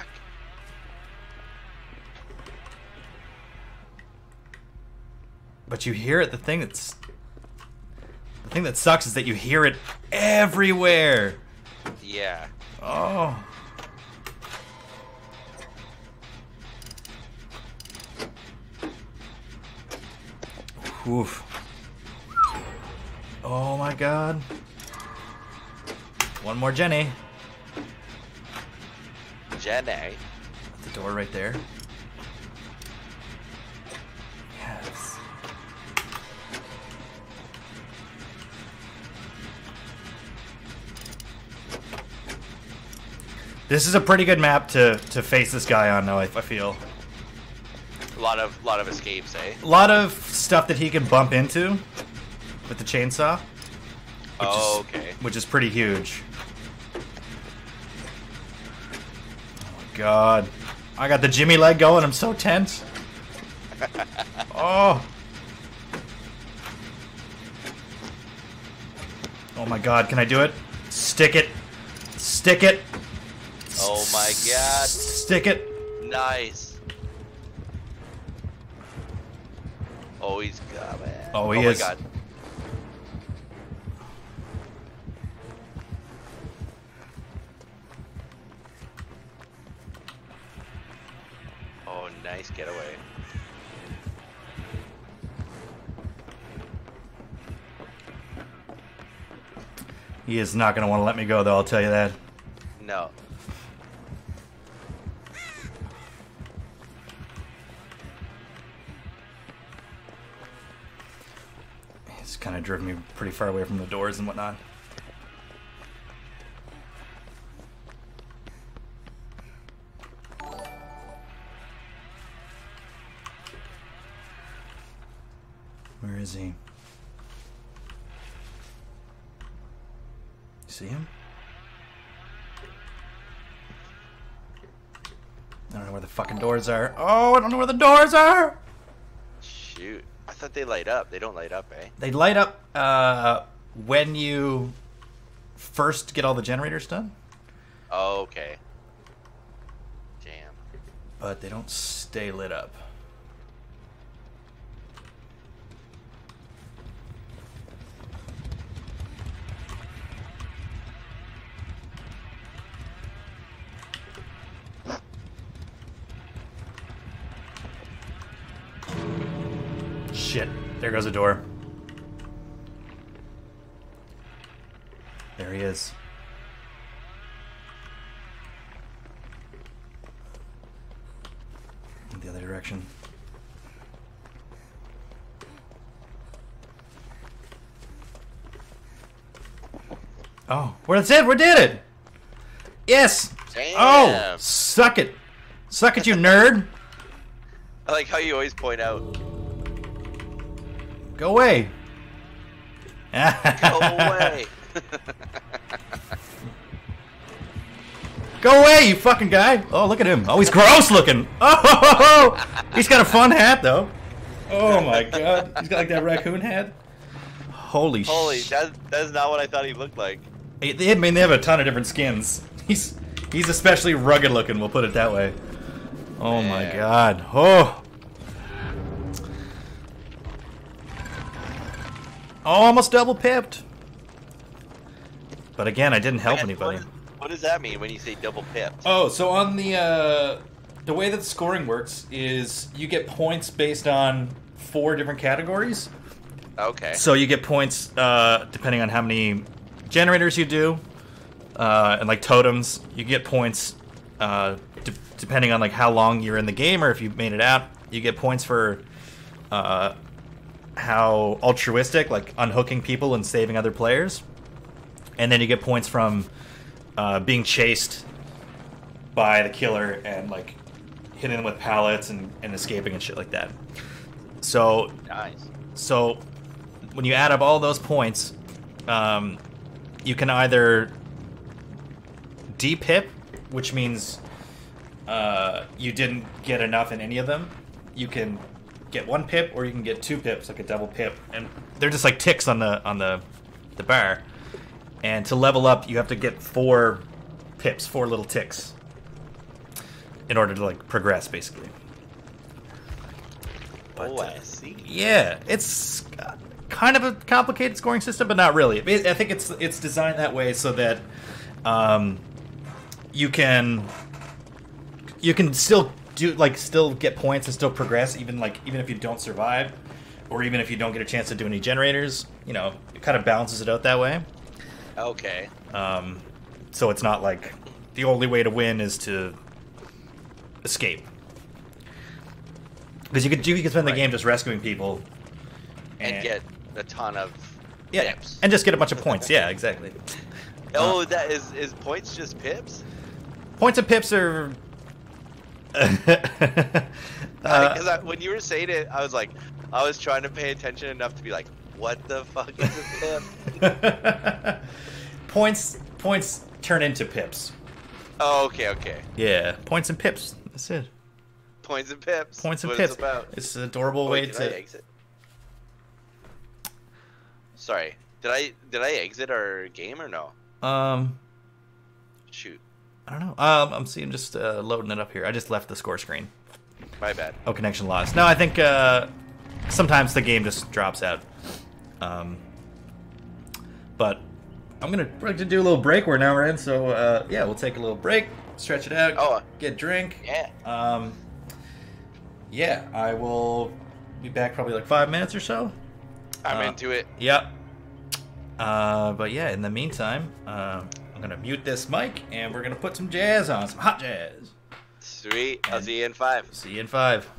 But you hear it. The thing that sucks is that you hear it everywhere. Yeah. Oh. Oof. Oh my god. One more Jenny. Jenny. At the door right there. Yes. This is a pretty good map to face this guy on now, I feel. A lot of escapes, eh? A lot of stuff that he can bump into with the chainsaw. Okay. Which is pretty huge. Oh my god. I got the Jimmy leg going. I'm so tense. Oh. Oh my god. Can I do it? Stick it. Stick it. Oh my god. Stick it. Nice. Oh, he's got it. Oh, he is. Oh my god. Oh, nice getaway. He is not going to want to let me go, though, I'll tell you that. No. He's kind of driven me pretty far away from the doors and whatnot. Where is he? See him? I don't know where the fucking doors are. Oh, I don't know where the doors are! Shoot. I thought they light up. They don't light up, eh? They light up when you first get all the generators done. Oh, okay. Damn. But they don't stay lit up. Shit, there goes a door. There he is. the other direction. Oh, that's it. We did it. Yes. Damn. Oh, suck it. Suck it, you nerd. I like how you always point out. Go away. Go away. Go away, you fucking guy. Oh, look at him. Oh, he's gross looking. Oh, he's got a fun hat, though. Oh, my God. He's got like that raccoon hat. Holy shit. That's not what I thought he looked like. I mean, they have a ton of different skins. He's especially rugged looking, we'll put it that way. Oh, Man. my God. Oh. Oh, almost double pipped. But again, I didn't help anybody. What does that mean when you say double pipped? Oh, so on the way that the scoring works is you get points based on 4 different categories. Okay. So you get points depending on how many generators you do, and like totems. You get points depending on like how long you're in the game or if you made it out. You get points for how altruistic, like unhooking people and saving other players, and then you get points from being chased by the killer and like hitting them with pallets and escaping and shit like that. So nice. So when you add up all those points, you can either de-pip, which means you didn't get enough in any of them. You can get 1 pip, or you can get 2 pips, like a double pip, and they're just like ticks on the bar. And to level up, you have to get 4 pips, 4 little ticks, in order to like progress, basically. But, I see. Yeah, it's kind of a complicated scoring system, but not really. I think it's designed that way so that you can still still get points and still progress, even if you don't survive, or even if you don't get a chance to do any generators. You know, it kind of balances it out that way. Okay. So it's not like the only way to win is to escape. Because you could spend the game just rescuing people and get a ton of pips. And just get a bunch of points. Yeah, exactly. Oh, that is points just pips? Points and pips are. Because when you were saying it, I was trying to pay attention enough to be like, what the fuck is a pip? Points turn into pips. Oh, okay. Yeah, points and pips. That's it. Points and pips. Points and what pips. It's about. It's an adorable way did to. I exit? Sorry, did I exit our game or no? Shoot. I don't know. I'm seeing just loading it up here. I just left the score screen. My bad. Oh, connection lost. No, I think sometimes the game just drops out. But we're gonna do a little break. We're an hour in, so yeah, we'll take a little break, stretch it out, get a drink. Yeah. Yeah, I will be back probably like 5 minutes or so. I'm into it. Yep. But yeah, in the meantime, I'm gonna mute this mic and we're gonna put some jazz on, some hot jazz. Sweet. I'll see you in 5. See you in 5.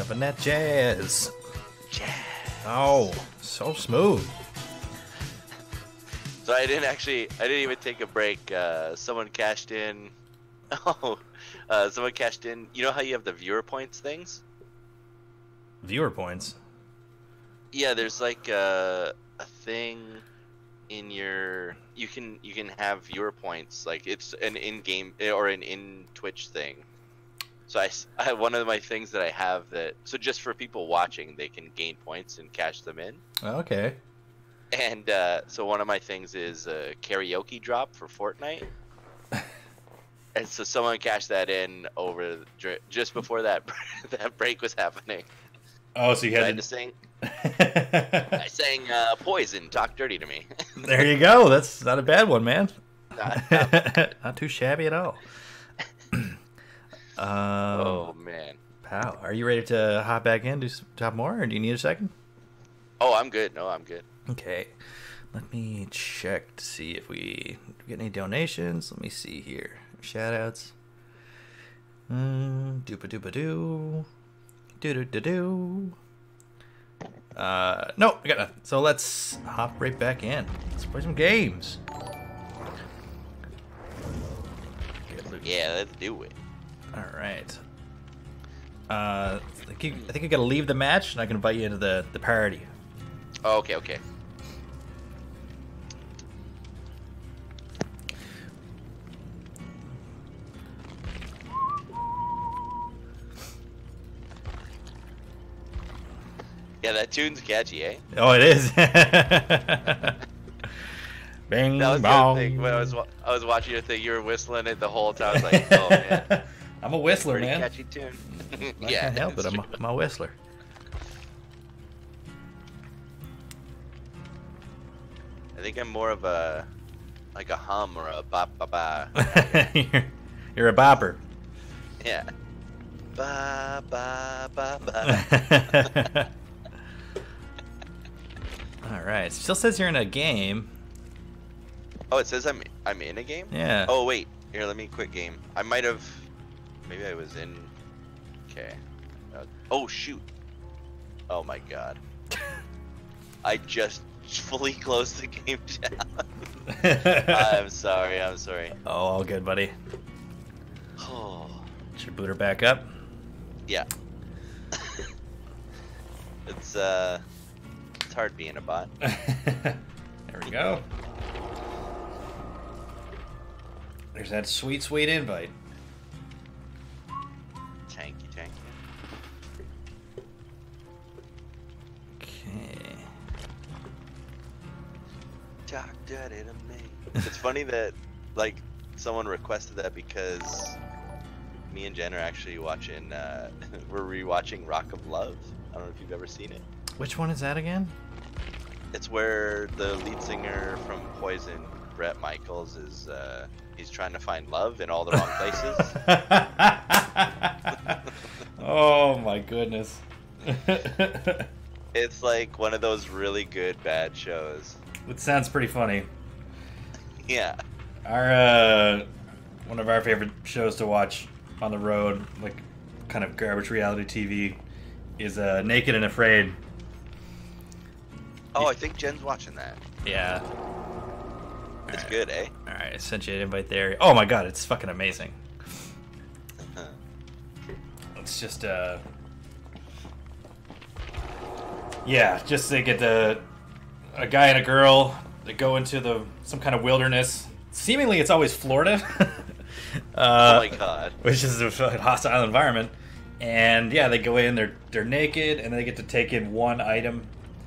Loving that jazz. Jazz. Oh, so smooth. So I didn't even take a break. Someone cashed in. Someone cashed in. You know how you have the viewer points things? Viewer points? Yeah, there's like a thing in your. You can have viewer points. Like it's an in-game or an in-Twitch thing. So I have one of my things that I have that. So just for people watching, they can gain points and cash them in. Okay. And so one of my things is a karaoke drop for Fortnite. And so someone cashed that in just before that break was happening. Oh, so you had to sing. I sang Poison, Talk Dirty to Me. There you go. That's not a bad one, man. Not too shabby at all. Oh, man. Pal, are you ready to hop back in, do top more, or do you need a second? Oh, I'm good. No, I'm good. Okay. Let me check to see if we get any donations. Let me see here. Shoutouts. Doopa-doopa-doo. Doo-doo-doo-doo. No, we got nothing. So let's hop right back in. Let's play some games. Yeah, let's do it. All right. I think you gotta leave the match, and I can invite you into the party. Oh, okay. Yeah, that tune's catchy, eh? Oh, it is. Bing, that was bong. the other thing. When I was watching your thing, you were whistling it the whole time. I was like, oh man. I'm a whistler, Pretty man. catchy tune. I can't help it. I'm a whistler. I think I'm more of a hum or a bop ba ba. You're a bopper. Yeah. Ba ba ba ba. All right. Still says you're in a game. Oh, it says I'm in a game? Yeah. Oh wait. Here, let me quit game. I might have. Maybe I was in. Okay. Oh shoot. Oh my god. I just fully closed the game down. I'm sorry. Oh, all good, buddy. Oh. Should your booter back up? Yeah. It's hard being a bot. There we go. There's that sweet invite. Thank you. Okay. Talk dirty to me. It's funny that like someone requested that because me and Jen are actually watching. We're rewatching Rock of Love. I don't know if you've ever seen it. Which one is that again? It's where the lead singer from Poison, Bret Michaels, is he's trying to find love in all the wrong places. Oh my goodness. It's like one of those really good bad shows. It sounds pretty funny. Yeah. Our one of our favorite shows to watch on the road, like kind of garbage reality TV, is Naked and Afraid. Oh, I think Jen's watching that. Yeah. It's good, eh? Alright, I sent you an invite there. Oh my god, it's fucking amazing. It's just yeah, just they get a guy and a girl that go into some kind of wilderness. Seemingly it's always Florida. Oh my god. Which is a hostile environment. And yeah, they go in, they're naked, and they get to take in one item.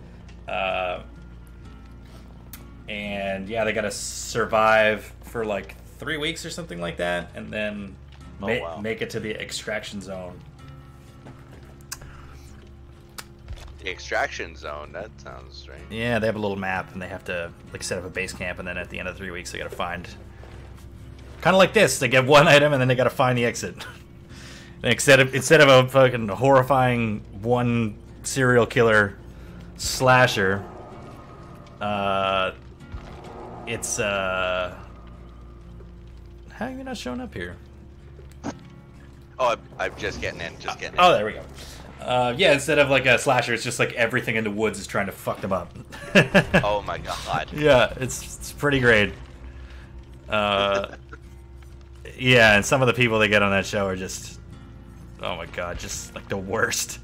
And yeah, they gotta survive for like 3 weeks or something like that, and then make it to the extraction zone. The extraction zone, that sounds strange. Yeah, they have a little map, and they have to like set up a base camp, and then at the end of 3 weeks, they gotta find. Kind of like this, they get one item, and then they gotta find the exit. Instead of a fucking horrifying one serial killer slasher, it's how are you not showing up here? Oh, I'm just getting in. Oh, there we go. Yeah, instead of like a slasher, it's just like everything in the woods is trying to fuck them up. Oh my god. Yeah, it's pretty great. Yeah, and some of the people they get on that show are just, oh my god, just like the worst.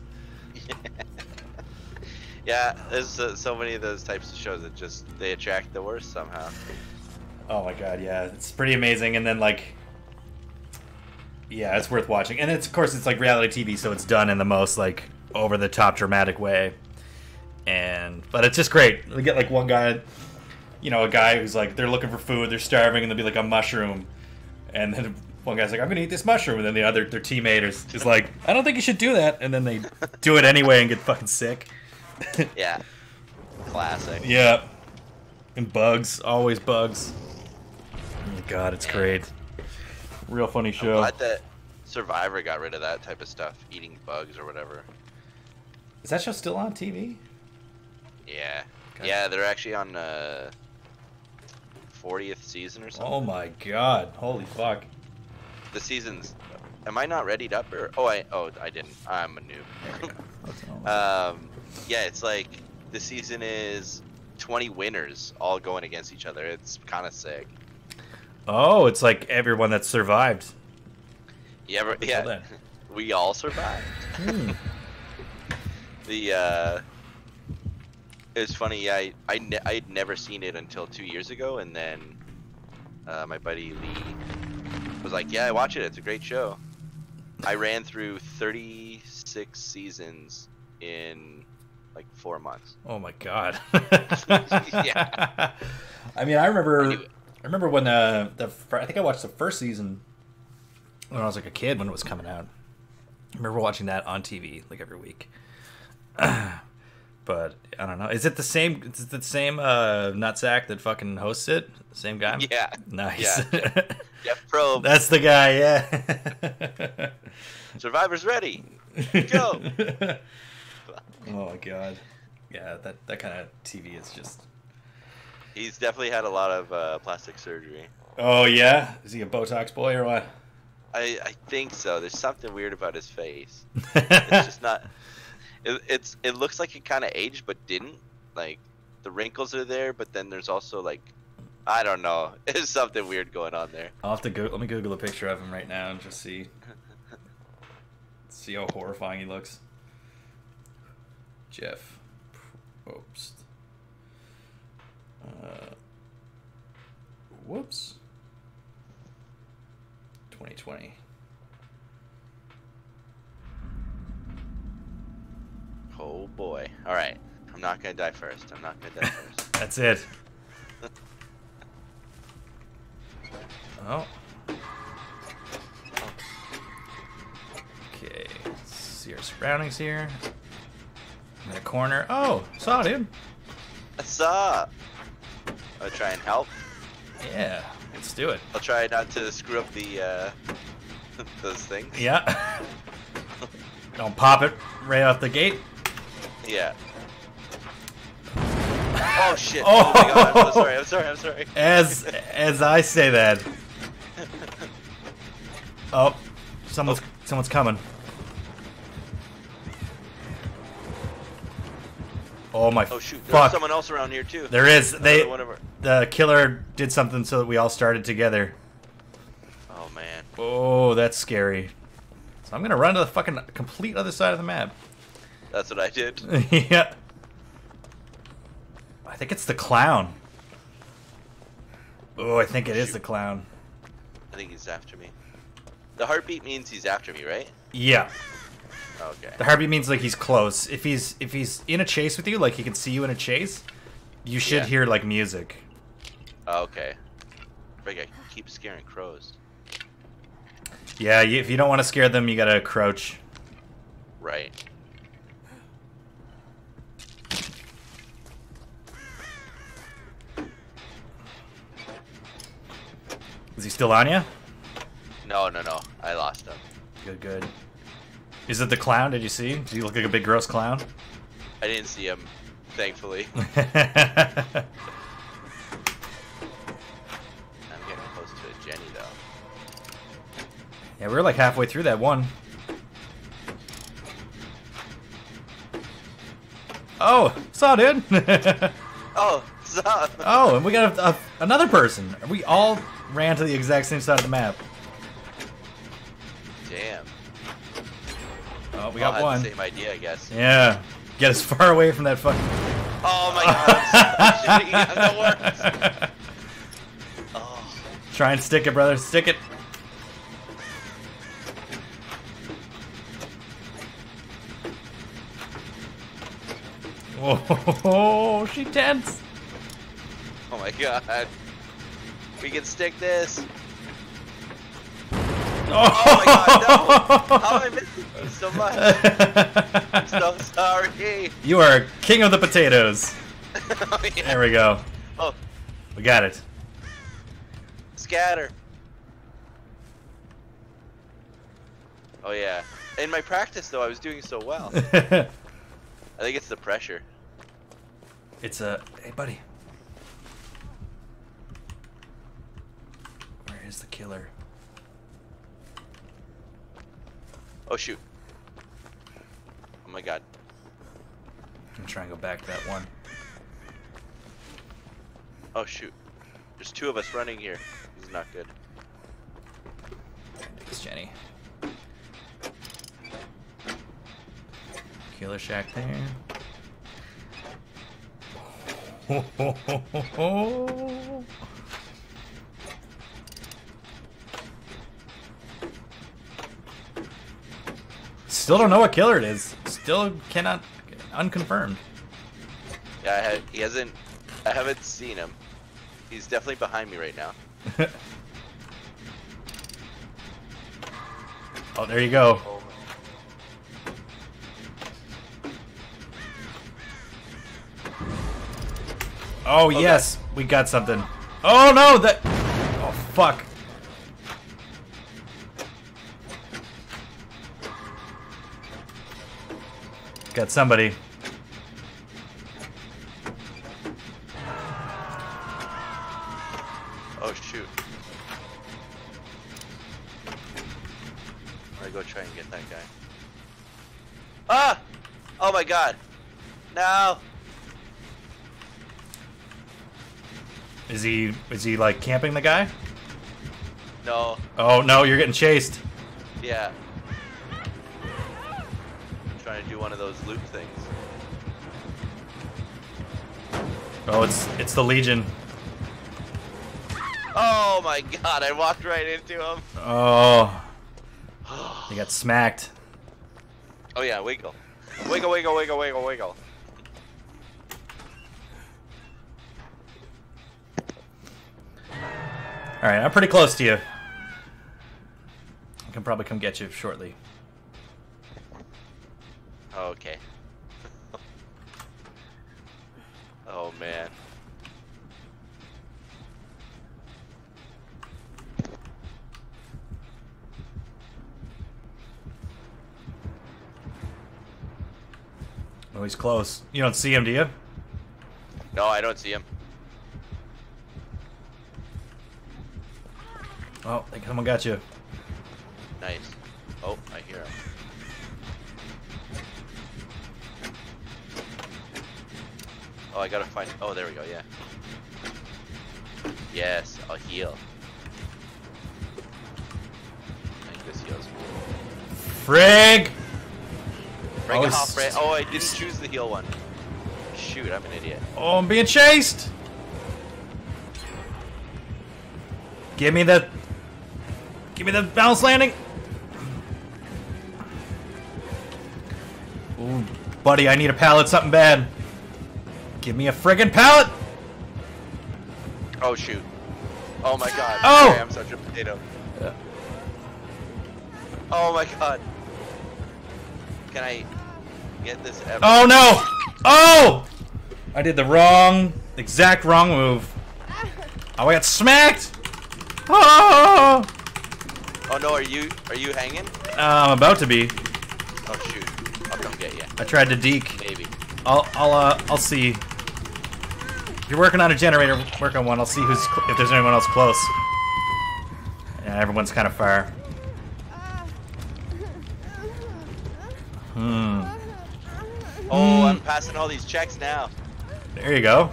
Yeah, there's so many of those types of shows that just they attract the worst somehow. Oh my god, yeah, it's pretty amazing. And then like, yeah, it's worth watching. And it's of course it's like reality TV, so it's done in the most like over the top dramatic way. But it's just great. We get like one guy, you know, a guy who's like they're looking for food, they're starving, and there'll be like a mushroom, and then one guy's like, I'm gonna eat this mushroom, and then their teammate is like, I don't think you should do that, and then they do it anyway and get fucking sick. Yeah, classic. Yeah, and bugs, always bugs. Oh god, it's great. Real funny show. I'm glad that Survivor got rid of that type of stuff, eating bugs or whatever. Is that show still on TV? Yeah. Okay. Yeah, they're actually on 40th season or something. Oh my god, holy fuck. The season's... Am I not readied up or... Oh, I didn't. I'm a noob. Yeah, it's like the season is 20 winners all going against each other. It's kind of sick. Oh, it's like everyone that survived. Yeah, we all survived. It's funny. Yeah, I'd never seen it until 2 years ago, and then my buddy Lee was like, "Yeah, I watch it. It's a great show." I ran through 36 seasons in like 4 months. Oh my god. Yeah. I mean, I remember when I think I watched the first season when I was like a kid when it was coming out. I remember watching that on TV like every week. But I don't know. Is it the same? Is it the same nutsack that fucking hosts it? Same guy? Yeah. Nice. Yeah. Jeff Probe. That's the guy. Yeah. Survivor's ready. Go. Oh my god. Yeah, that kind of TV is just. He's definitely had a lot of plastic surgery. Oh yeah? Is he a Botox boy or what? I think so. There's something weird about his face. It's just not. It looks like it kind of aged but didn't. Like the wrinkles are there, but then there's also like, I don't know. There's something weird going on there. I'll have to go. Let me Google a picture of him right now and just see how horrifying he looks. Jeff Probst. Whoops. 2020. Oh boy. Alright. I'm not gonna die first. That's it. Oh. Okay. Let's see our surroundings here. In the corner. Oh, saw dude. I saw. I'll try and help. Yeah, let's do it. I'll try not to screw up the those things. Yeah. Don't pop it right off the gate. Yeah. Oh shit! Oh my god! I'm sorry. As I say that. Oh, someone's coming. Oh my! Oh shoot! Fuck. There's someone else around here too. There is. The killer did something so that we all started together. Oh man. Oh, that's scary. So I'm gonna run to the fucking complete other side of the map. That's what I did. Yeah. I think it's the clown. Oh, I think it is the clown. I think he's after me. The heartbeat means he's after me, right? Yeah. Okay. The heartbeat means like he's close. If he's in a chase with you, like he can see you in a chase, you should hear like music. Okay. I keep scaring crows. Yeah, if you don't want to scare them, you gotta crouch. Right. Is he still on you? No. I lost him. Good. Is it the clown? Did you see him? Did he look like a big gross clown? I didn't see him, thankfully. I'm getting close to a Jenny, though. Yeah, we were like halfway through that one. Oh, saw, dude. Oh, sup? Oh, and we got another person. We all ran to the exact same side of the map. Damn. Oh, we got one. The same idea, I guess. Yeah. Get as far away from that fucking... Oh my god, I'm shooting at the worst. Oh. Try and stick it, brother. Stick it. Whoa, she tense. Oh my god. We can stick this. Oh my god, no! How am I missing you so much? I'm so sorry. You are king of the potatoes. Oh, yeah. There we go. Oh. We got it. Scatter. Oh yeah. In my practice though, I was doing so well. I think it's the pressure. It's a... Hey, buddy. Where is the killer? Oh shoot. Oh my god. I'm trying to go back to that one. Oh shoot. There's two of us running here. This is not good. Thanks, Jenny. Killer shack there. Still don't know what killer it is. Still cannot... Unconfirmed. Yeah, he hasn't... I haven't seen him. He's definitely behind me right now. Oh, there you go. Oh, okay. Yes, we got something. Oh no, that... Oh, fuck. Got somebody. Oh shoot. I'm gonna go try and get that guy. Ah! Oh my god. No! Is he like camping the guy? No. Oh no, you're getting chased. Yeah. Trying to do one of those loop things. Oh, it's the Legion. Oh my god, I walked right into him. Oh. They got smacked. Oh yeah, wiggle. Wiggle, wiggle, wiggle, wiggle, wiggle. Alright, I'm pretty close to you. I can probably come get you shortly. Okay. Oh man. Oh, he's close. You don't see him, do you? No, I don't see him. Oh, someone got you. Nice. Oh, I hear him. Oh, I gotta find... Oh, there we go, yeah. Yes, I'll heal. I think this heals me. Frig! Bring Oh, it off, Fred. Oh, I didn't choose the heal one. Shoot, I'm an idiot. Oh, I'm being chased! Give me the bounce landing! Ooh, buddy, I need a pallet, something bad. Give me a friggin' pallet! Oh, shoot. Oh my god. Oh! Sorry, I'm such a potato. Oh my god. Can I get this ever? Oh no! Oh! I did the exact wrong move. Oh, I got smacked! Oh! Oh no, are you hanging? I'm about to be. Oh shoot. I'll come get you. I tried to deke. Maybe. I'll see. If you're working on a generator, work on one. I'll see if there's anyone else close. Yeah, everyone's kind of far. Oh, I'm passing all these checks now. There you go.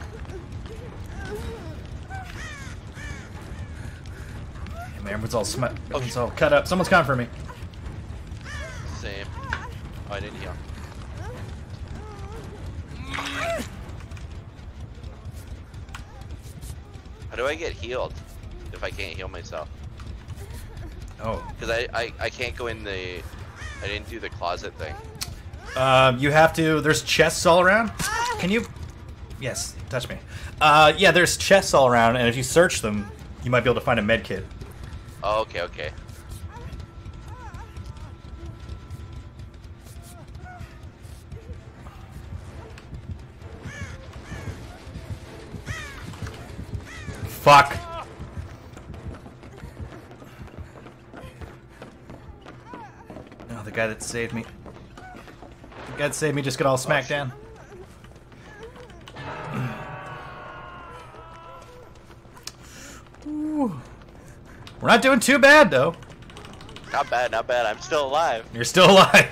Hey, man, everyone's all cut up. Someone's coming for me. Same. Oh, I didn't heal. How do I get healed if I can't heal myself? Oh. Because I can't go in the... I didn't do the closet thing. You have to... There's chests all around. Can you... Yes, touch me. Yeah, there's chests all around, and if you search them, you might be able to find a med kit. Oh, okay, okay. Fuck. Oh, the guy that saved me. The guy that saved me just got all smacked down. Ooh. We're not doing too bad, though. Not bad, not bad. I'm still alive. You're still alive.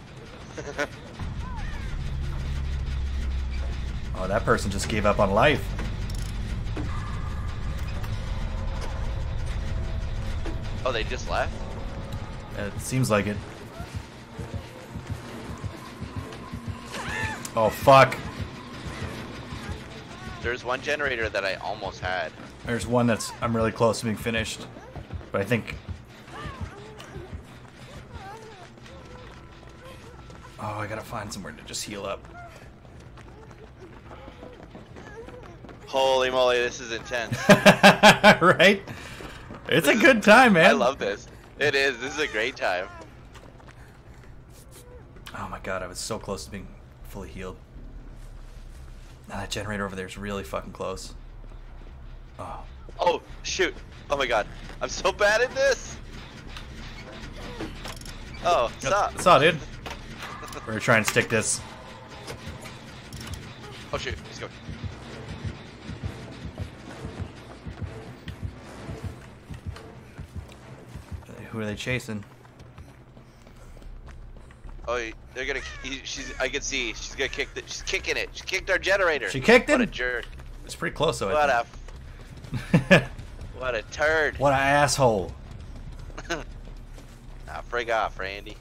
Oh, that person just gave up on life. Oh, they just left? It seems like it. Oh, fuck. There's one generator that I almost had. There's one that's... I'm really close to being finished. But I think... Oh, I gotta find somewhere to just heal up. Holy moly, this is intense. Right? It's a good time, man. I love this. It is. This is a great time. Oh my god, I was so close to being fully healed. Now that generator over there is really fucking close. Oh. Oh, shoot. Oh my god. I'm so bad at this. Oh, stop. Saw, dude. We're gonna try and stick this. Oh shoot, let's go. Who are they chasing? Oh, they're gonna. She's. I can see. She's gonna kick. She's kicking it. She kicked our generator. She kicked it? What a jerk. It's pretty close though. What a. What a turd. What an asshole. Nah, frig off, Randy.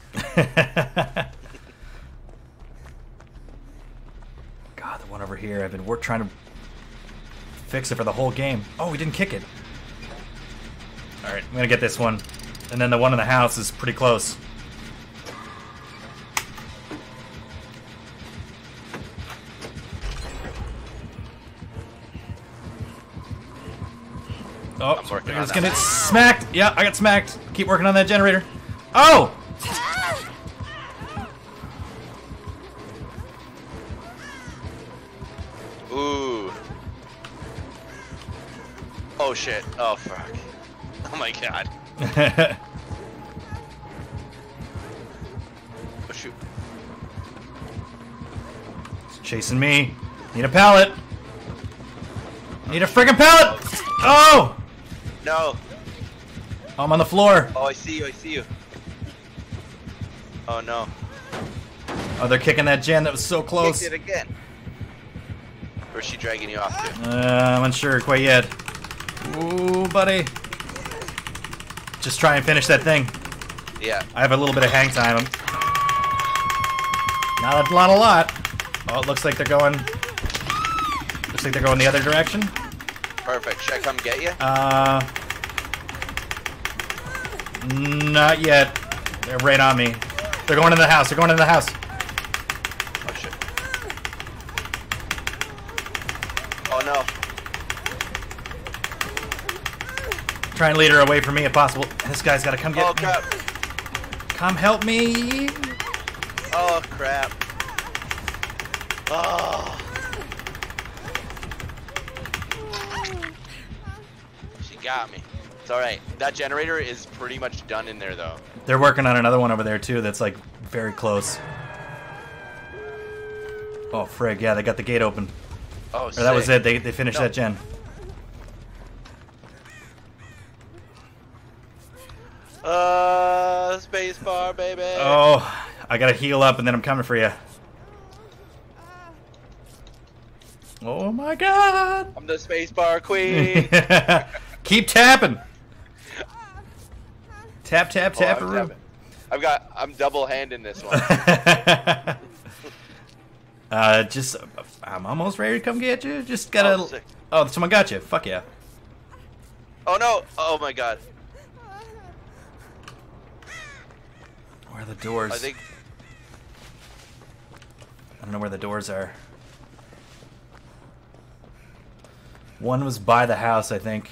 God, the one over here. I've been trying to fix it for the whole game. Oh, we didn't kick it. All right, I'm gonna get this one, and then the one in the house is pretty close. Oh, I'm working on it's that. gonna get smacked. Yeah, I got smacked. Keep working on that generator. Oh! Ooh. Oh shit. Oh fuck. Oh my god. Oh shoot. It's chasing me. Need a pallet. Need a friggin' pallet! Oh! No. I'm on the floor. Oh, I see you. I see you. Oh no. Oh, they're kicking that gen that was so close. Kicked it again. Where's she dragging you off to? I'm unsure quite yet. Ooh, buddy. Just try and finish that thing. Yeah. I have a little bit of hang time. Not a lot. Oh, it looks like they're going... Looks like they're going the other direction. Perfect. Should I come get you? Not yet. They're right on me. They're going in the house. They're going in the house. Oh shit. Oh no. Try and lead her away from me if possible. This guy's got to come get Oh me. crap. Come help me. Oh crap. Oh. She got me. It's alright. That generator is pretty much done in there though. They're working on another one over there too that's like very close. Oh frig, yeah, they got the gate open. Oh, Or that was sick. it, they finished No. that gen. Space bar, baby. Oh, I gotta heal up and then I'm coming for you. Oh my god! I'm the spacebar queen. Keep tapping. Tap, tap, tap. I'm tapping. I'm double handing this one. I'm almost ready to come get you. Just gotta. Oh, someone got you. Fuck yeah. Oh no! Oh my god. Where are the doors? I think. I don't know where the doors are. One was by the house, I think.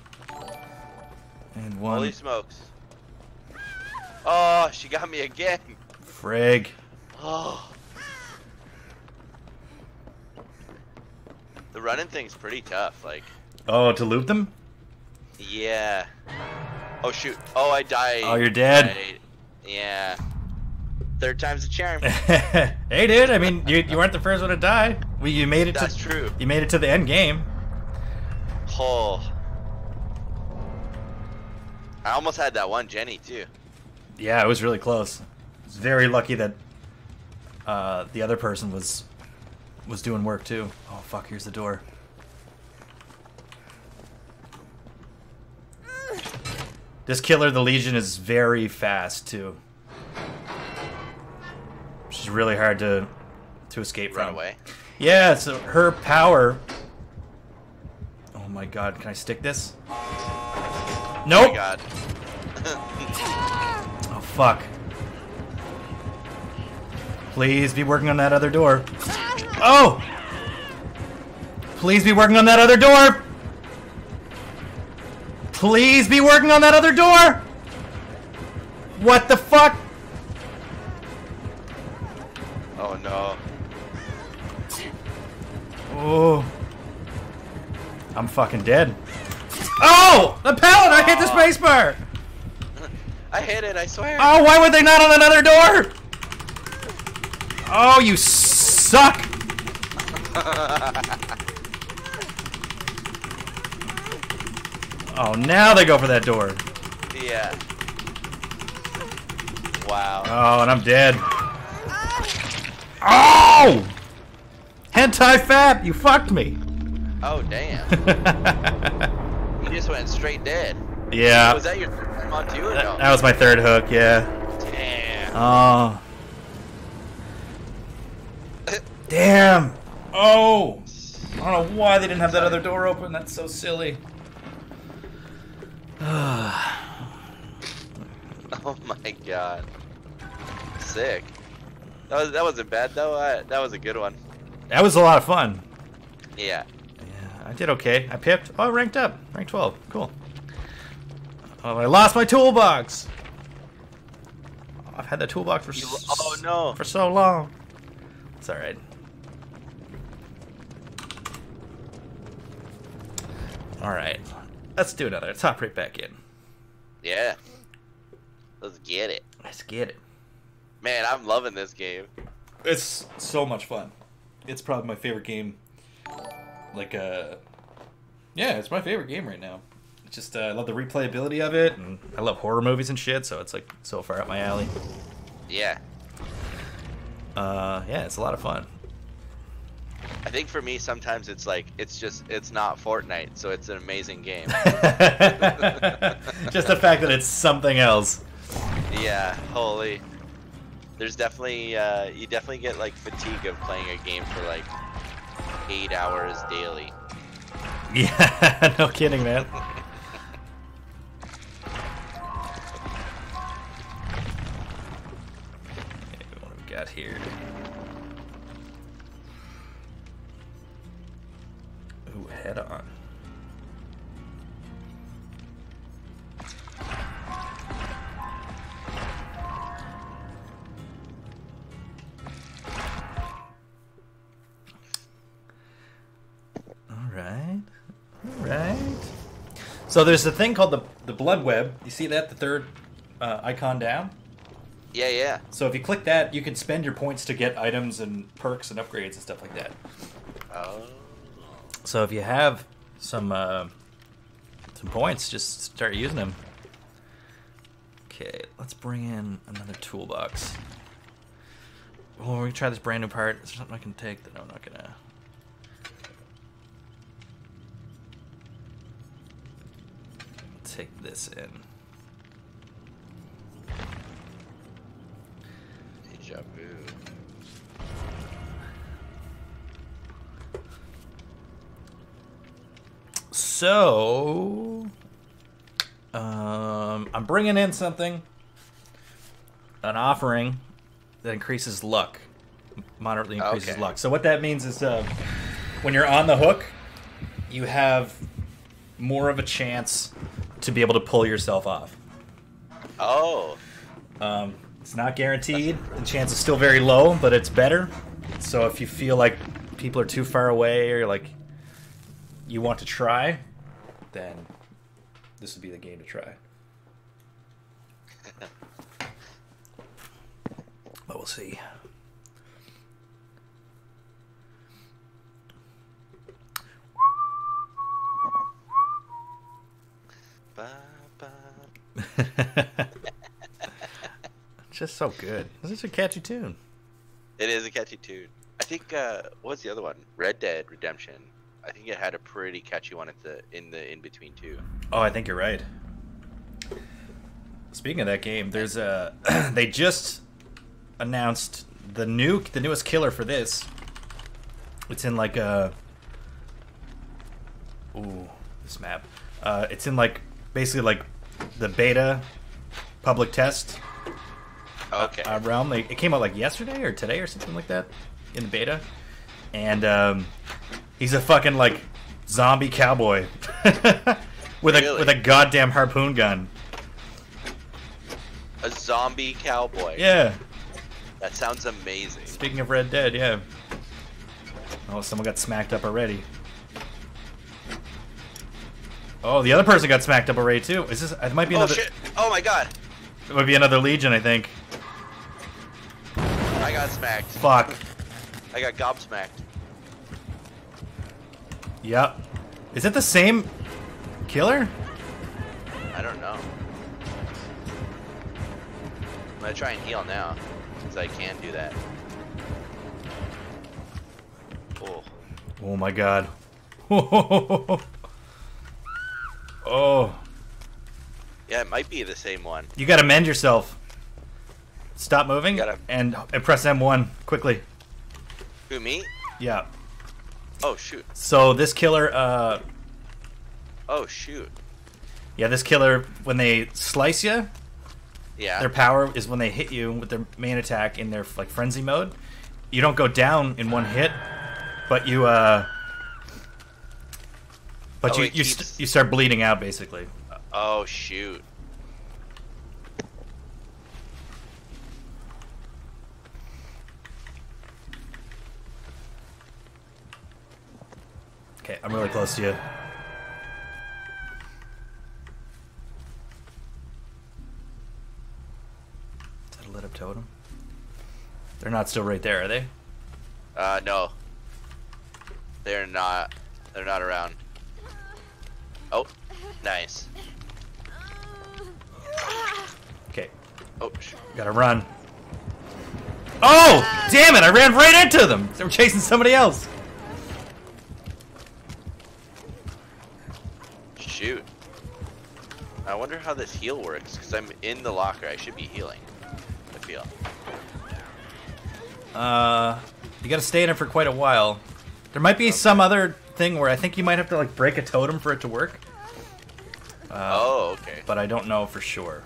And one. Holy smokes. Oh, she got me again. Frig. Oh. The running thing's pretty tough, like. Oh, to loop them? Yeah. Oh shoot. Oh, I died. Oh, you're dead. Yeah. Third time's a charm. Hey, dude. I mean, you weren't the first one to die. You made it. That's true. You made it to the end game. Oh. I almost had that one Jenny too. Yeah, it was really close. I was very lucky that the other person was doing work too. Oh fuck! Here's the door. This killer, the Legion, is very fast too. Which is really hard to escape from. Run away. Yeah, so her power. Oh my god! Can I stick this? Nope. Oh my god. Oh fuck. Please be working on that other door. Oh! Please be working on that other door! Please be working on that other door! What the fuck? Oh no. Oh. I'm fucking dead. Oh! The pallet! I hit the spacebar! I hit it, I swear. Oh, why were they not on that other door? Oh, you suck! Oh, now they go for that door. Yeah. Wow. Oh, and I'm dead. Oh! Hentai fat, you fucked me. Oh, damn. You just went straight dead. Yeah. Was that your third time on too or no? That was my third hook, yeah. Damn. Oh. Damn. Oh. I don't know why they didn't have that other door open. That's so silly. Oh my god. Sick. That wasn't bad though. That was a good one. That was a lot of fun. Yeah. Yeah, I did okay. I pipped. Oh, I ranked up. Rank 12. Cool. Oh, I lost my toolbox. I've had that toolbox for oh no. for so long. It's all right. All right. Let's do another. Let's hop right back in. Yeah. Let's get it. Let's get it. Man, I'm loving this game. It's so much fun. It's probably my favorite game. Like, yeah, it's my favorite game right now. It's just, I love the replayability of it, and I love horror movies and shit, so it's, like, so far up my alley. Yeah. Yeah, it's a lot of fun. I think for me, sometimes it's like, it's not Fortnite, so it's an amazing game. Just the fact that it's something else. Yeah, holy. There's definitely, you definitely get, like, fatigue of playing a game for, like, 8 hours daily. Yeah, no kidding, man. Okay, what have we got here? Ooh, head on. Alright. So there's a thing called the blood web. You see that? The third icon down? Yeah, yeah. So if you click that, you can spend your points to get items and perks and upgrades and stuff like that. Oh. So if you have some points, just start using them. Okay, let's bring in another toolbox. Oh, we're gonna try this brand new part. Is there something I can take that I'm not gonna... take this in. Deja vu. So, I'm bringing in something, an offering that increases luck, moderately increases luck. So what that means is when you're on the hook, you have more of a chance to be able to pull yourself off. Oh. It's not guaranteed. The chance is still very low, but it's better. So if you feel like people are too far away or like you want to try, then this would be the game to try. But we'll see. Just so good. This is a catchy tune. It is a catchy tune. I think what's the other one? Red Dead Redemption. I think it had a pretty catchy one at the in between too. Oh, I think you're right. Speaking of that game, there's a they just announced the newest killer for this. It's in like a this map. It's in like basically like the beta public test. Okay. Realm. It came out like yesterday or today or something like that in the beta, and he's a fucking like zombie cowboy with a goddamn harpoon gun. A zombie cowboy. Yeah. That sounds amazing. Speaking of Red Dead, yeah. Oh, someone got smacked up already. Oh, the other person got smacked up already too. Is this? It might be another. Oh shit! Oh my god! It might be another Legion, I think. I got smacked. Fuck. I got gobsmacked. Yep. Is it the same killer? I don't know. I'm gonna try and heal now, since I can do that. Oh. Oh my god. Oh. Yeah, it might be the same one. You gotta mend yourself. Stop moving and press M1 quickly. Who, me? Yeah. Oh shoot. So this killer, Oh shoot. yeah, this killer, when they slice you, Yeah. their power is when they hit you with their main attack in their like frenzy mode. You don't go down in one hit, but you you start bleeding out basically. Oh shoot. Okay, I'm really close to you. Is that a lit up totem? They're not still right there, are they? No. They're not around. Oh, nice. Okay. Oh, gotta run. Oh! Damn it! I ran right into them! They were chasing somebody else. shoot. I wonder how this heal works, because I'm in the locker. I should be healing, I feel. You gotta stay in it for quite a while. There might be some other thing where I think you might have to like break a totem for it to work. Oh, okay. But I don't know for sure.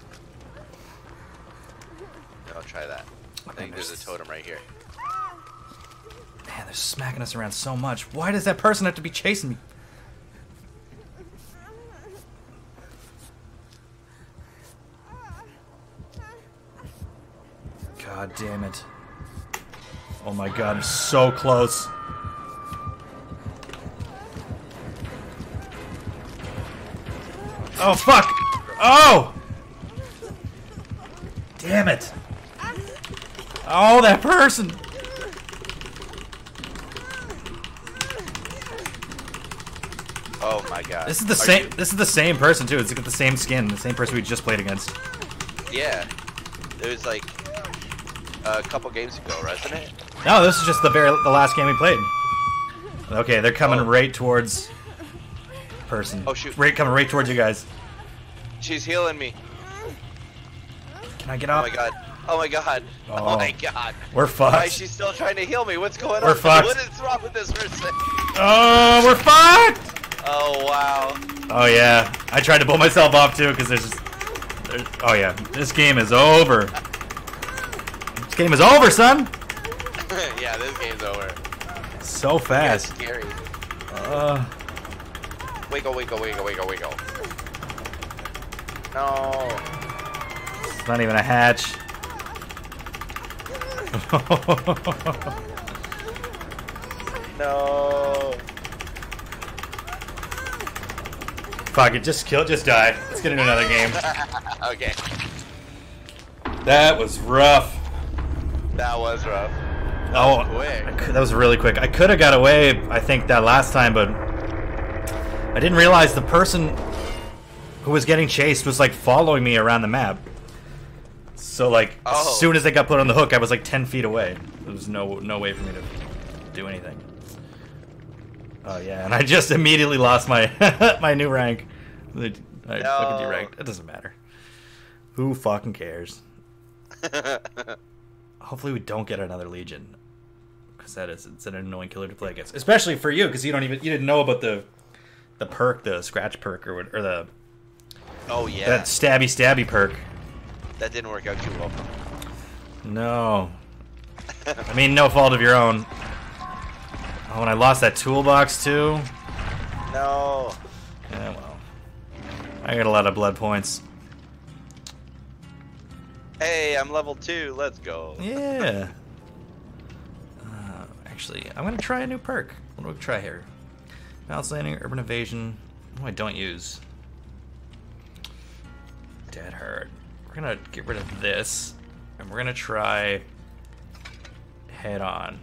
I'll try that. I think there's a totem right here. Man, they're smacking us around so much. Why does that person have to be chasing me? God damn it. Oh my god, I'm so close. Oh, fuck! Oh! Damn it! Oh, that person! Oh my god. This is the same. This is the same person too. It's got the same skin. The same person we just played against. Yeah. It was like a couple games ago, wasn't it? No, this is just the last game we played. Okay, they're coming right towards person. Oh shoot! Coming right towards you guys. She's healing me. Can I get Oh up? my god. Oh my god. Oh. Oh my god. We're fucked. Why is she still trying to heal me? What's going on? We're fucked. What is wrong with this person? Oh, we're fucked! Oh wow. Oh yeah. I tried to pull myself off too because there's oh yeah. This game is over. This game is over, son. Yeah, this game's over. So fast. That's scary. Wiggle, wiggle, wiggle, wiggle, wiggle. No. It's not even a hatch. No. Fuck it, just die. Let's get into another game. Okay. That was rough. That was rough. Oh, Quick. that was really quick. I could have got away, I think, that last time, but I didn't realize the person who was getting chased was like following me around the map. So like, as soon as they got put on the hook, I was like 10 feet away. There was no way for me to do anything. Oh yeah, and I just immediately lost my my new rank. I look at you ranked. It doesn't matter. Who fucking cares? Hopefully we don't get another Legion, because it's an annoying killer to play against, especially for you, because you didn't know about the perk, the scratch perk, or the that stabby perk. That didn't work out too well. No. I mean, no fault of your own. Oh, and I lost that toolbox too. No. Yeah, well, I got a lot of blood points. Hey, I'm level 2. Let's go. Yeah. Actually, I'm gonna try a new perk. What do we try here? Balance landing, urban evasion. Oh, I don't use. Dead hard. We're gonna get rid of this, and we're gonna try head on.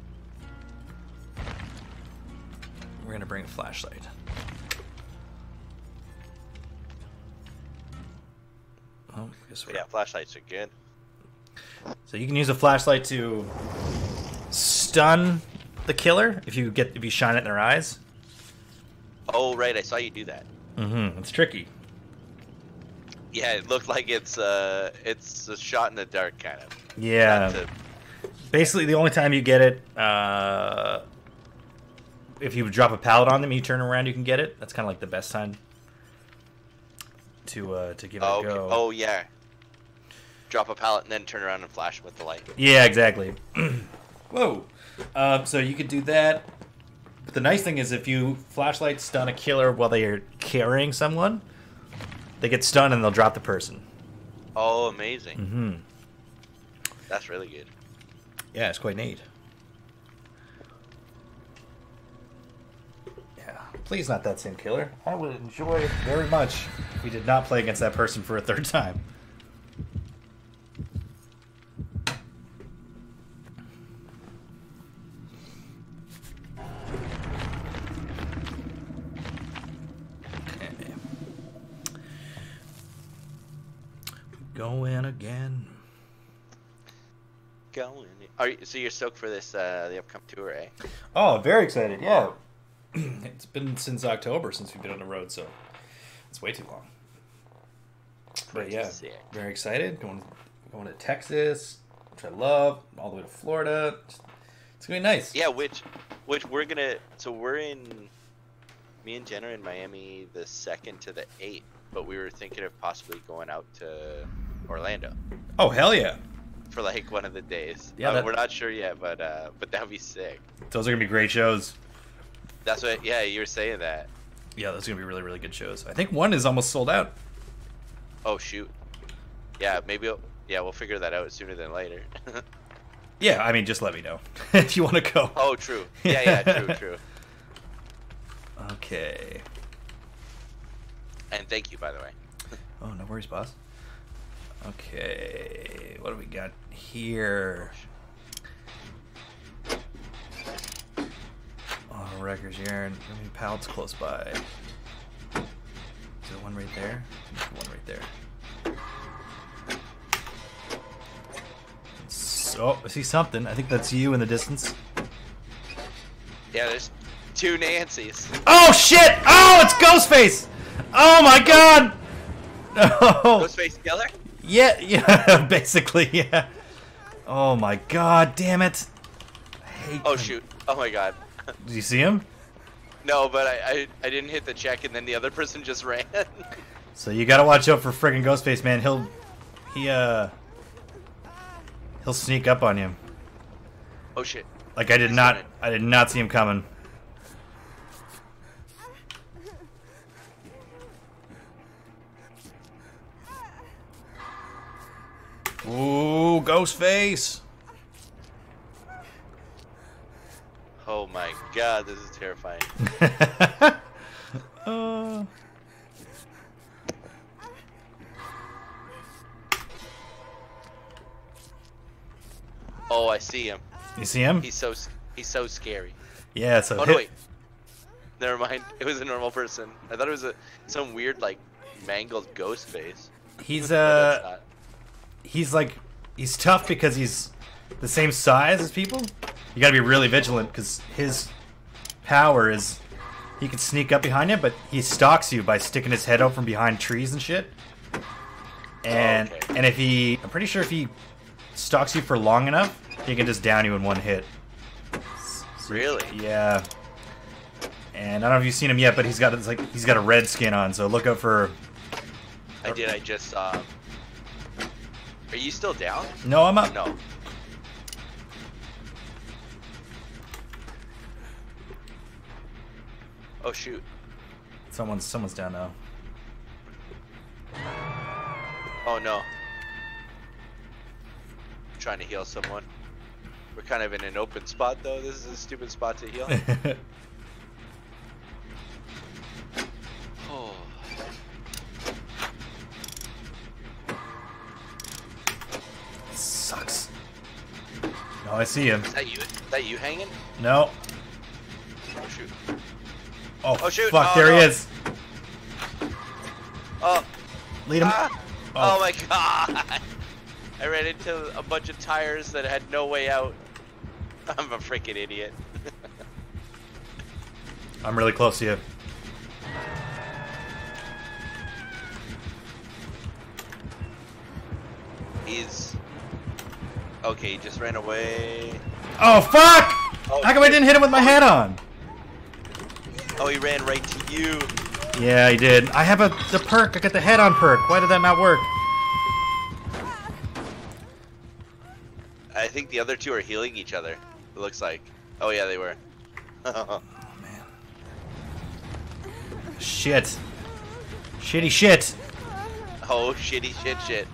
We're gonna bring a flashlight. Oh, yeah, flashlights are good. So you can use a flashlight to stun the killer if you shine it in their eyes. Oh right, I saw you do that. Mm-hmm. It's tricky. Yeah, it looked like it's a shot in the dark kind of. Yeah. Basically, the only time you get it, if you drop a pallet on them, you turn around, you can get it. That's kind of like the best time to give it a go. Oh yeah. Drop a pallet and then turn around and flash with the light. Yeah, exactly. Whoa. So you could do that. But the nice thing is, if you flashlight stun a killer while they are carrying someone, they get stunned and they'll drop the person. Oh, amazing. Mm-hmm. That's really good. Yeah, it's quite neat. Yeah. Please not that same killer. I would enjoy it very much if we did not play against that person for a third time. Going again. Going. So you're stoked for this the upcoming tour, eh? Oh, very excited. Yeah. It's been since October since we've been on the road, so it's way too long. But yeah, very excited. Going to Texas, which I love. All the way to Florida. It's gonna be nice. Yeah, which we're gonna. So we're in. Me and Jen are in Miami the 2nd to the 8th, but we were thinking of possibly going out to Orlando. Oh hell yeah! For like one of the days. Yeah, we're not sure yet, but that'd be sick. Those are gonna be great shows. That's what. Yeah, you were saying that. Yeah, those are gonna be really, really good shows. I think one is almost sold out. Oh shoot. Yeah, maybe. We'll figure that out sooner than later. Yeah, I mean, just let me know if you want to go. Oh, true. Yeah, true. Okay. And thank you, by the way. Oh, no worries, boss. Okay, what do we got here? Oh, Wrecker's Yarn. How many pallets close by? Is there one right there? There's one right there. So, I see something. I think that's you in the distance. Yeah, there's 2 Nancys. Oh, shit! Oh, it's Ghostface! Oh, my God! No. Ghostface Killer? Yeah, yeah, basically, yeah. Oh my god, damn it. I hate Oh him. shoot. Oh my god. Did you see him? No, but I didn't hit the check and then the other person just ran. So you gotta watch out for friggin' Ghostface, man. He'll sneak up on you. Oh shit. Like I did not see him coming. Ooh, Ghostface! Oh my god, this is terrifying. Oh, I see him. You see him? He's so scary. Yeah, so Oh no, wait. Never mind. It was a normal person. I thought it was some weird like mangled ghost face. He's But he's tough because he's the same size as people. You gotta be really vigilant because his power is he can sneak up behind you, but he stalks you by sticking his head out from behind trees and shit. And okay. and I'm pretty sure if he stalks you for long enough, he can just down you in one hit. Really? Yeah. And I don't know if you've seen him yet, but he's got a red skin on, so look out for. I did. I just saw. Are you still down? No, I'm up. No. Oh shoot. Someone's down now. Oh no. I'm trying to heal someone. We're kind of in an open spot though. This is a stupid spot to heal. Oh. Sucks. No, I see him. Is that you hanging? No. Oh shoot. Oh shoot. fuck! Oh, there no. he is. Oh. Lead him. Ah. Oh my god. I ran into a bunch of tires that had no way out. I'm a freaking idiot. I'm really close to you. He's okay. He just ran away. Oh fuck! Oh, How come I didn't hit him with my head on? Oh, he ran right to you. Yeah, he did. I have the perk. I got the head on perk. Why did that not work? I think the other two are healing each other. It looks like. Oh yeah, they were. Oh man. Shit. Shitty shit. Oh shitty shit.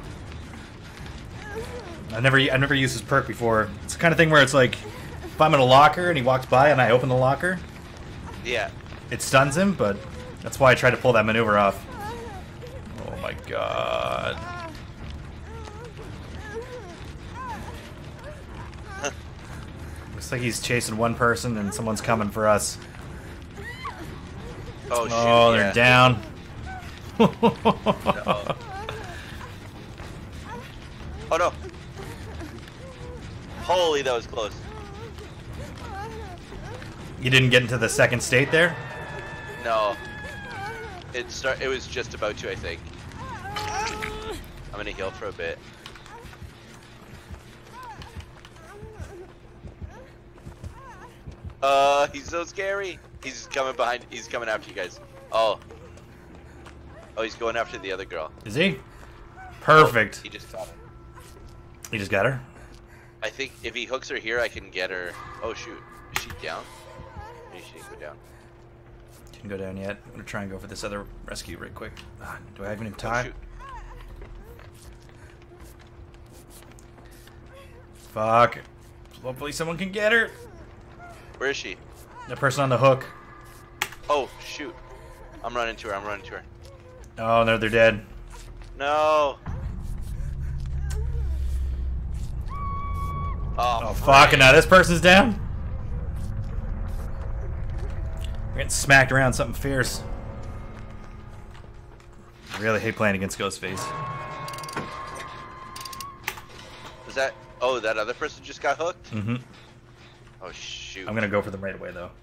I've never used this perk before. It's the kind of thing where it's like, if I'm in a locker and he walks by and I open the locker, Yeah. it stuns him, but that's why I tried to pull that maneuver off. Oh my god. Looks like he's chasing one person and someone's coming for us. Oh shoot. Oh, they're yeah. down. Uh-oh. Oh no. Holy, that was close. You didn't get into the second state there? No. It was just about to, I think. I'm gonna heal for a bit. He's so scary. He's coming behind. He's coming after you guys. Oh. Oh, he's going after the other girl. Is he? Perfect. Oh, he just got her. You just got her? I think if he hooks her here, I can get her. Oh shoot. Is she down? Maybe she didn't go down. Didn't go down yet. I'm gonna try and go for this other rescue right quick. Do I have any Oh, time? shoot. Fuck. Hopefully someone can get her. Where is she? The person on the hook. Oh shoot. I'm running to her. Oh no, they're dead. No. Oh fuck, and now this person's down? We're getting smacked around something fierce. I really hate playing against Ghostface. Was that? Oh, that other person just got hooked? Mm-hmm. Oh shoot. I'm gonna go for them right away though.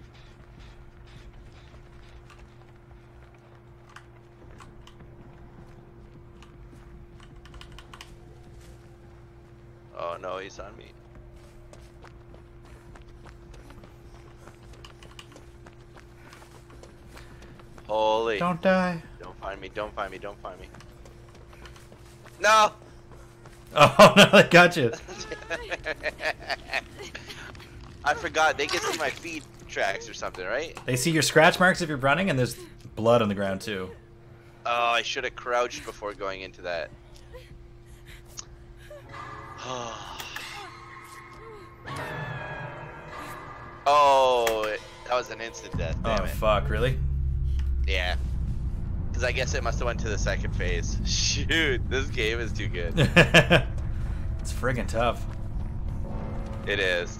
Oh no, he's on me. Holy. Don't die. Don't find me, don't find me, don't find me. No! Oh no, they got you. I forgot, they can see my feet tracks or something, right? They see your scratch marks if you're running, and there's blood on the ground too. Oh, I should have crouched before going into that. Oh, that was an instant death, damn it. Fuck, really? Yeah. Because I guess it must have went to the second phase. Shoot, this game is too good. It's friggin' tough. It is.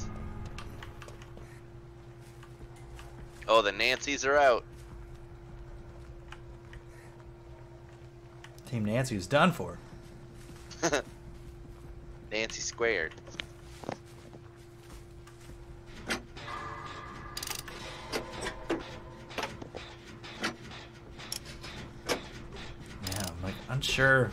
Oh, the Nancys are out. Team Nancy is done for. Nancy squared. Yeah, I'm like unsure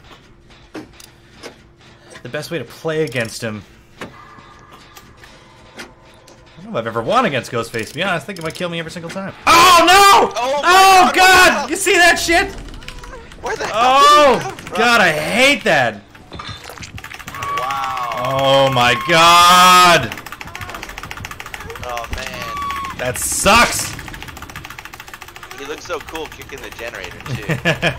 the best way to play against him. I don't know if I've ever won against Ghostface, to be honest. I think it might kill me every single time. Oh no! Oh, God! You see that shit? Where the hell Oh did you come from? God, I hate that. Wow. Oh my God. Oh man. That sucks. He looks so cool kicking the generator too.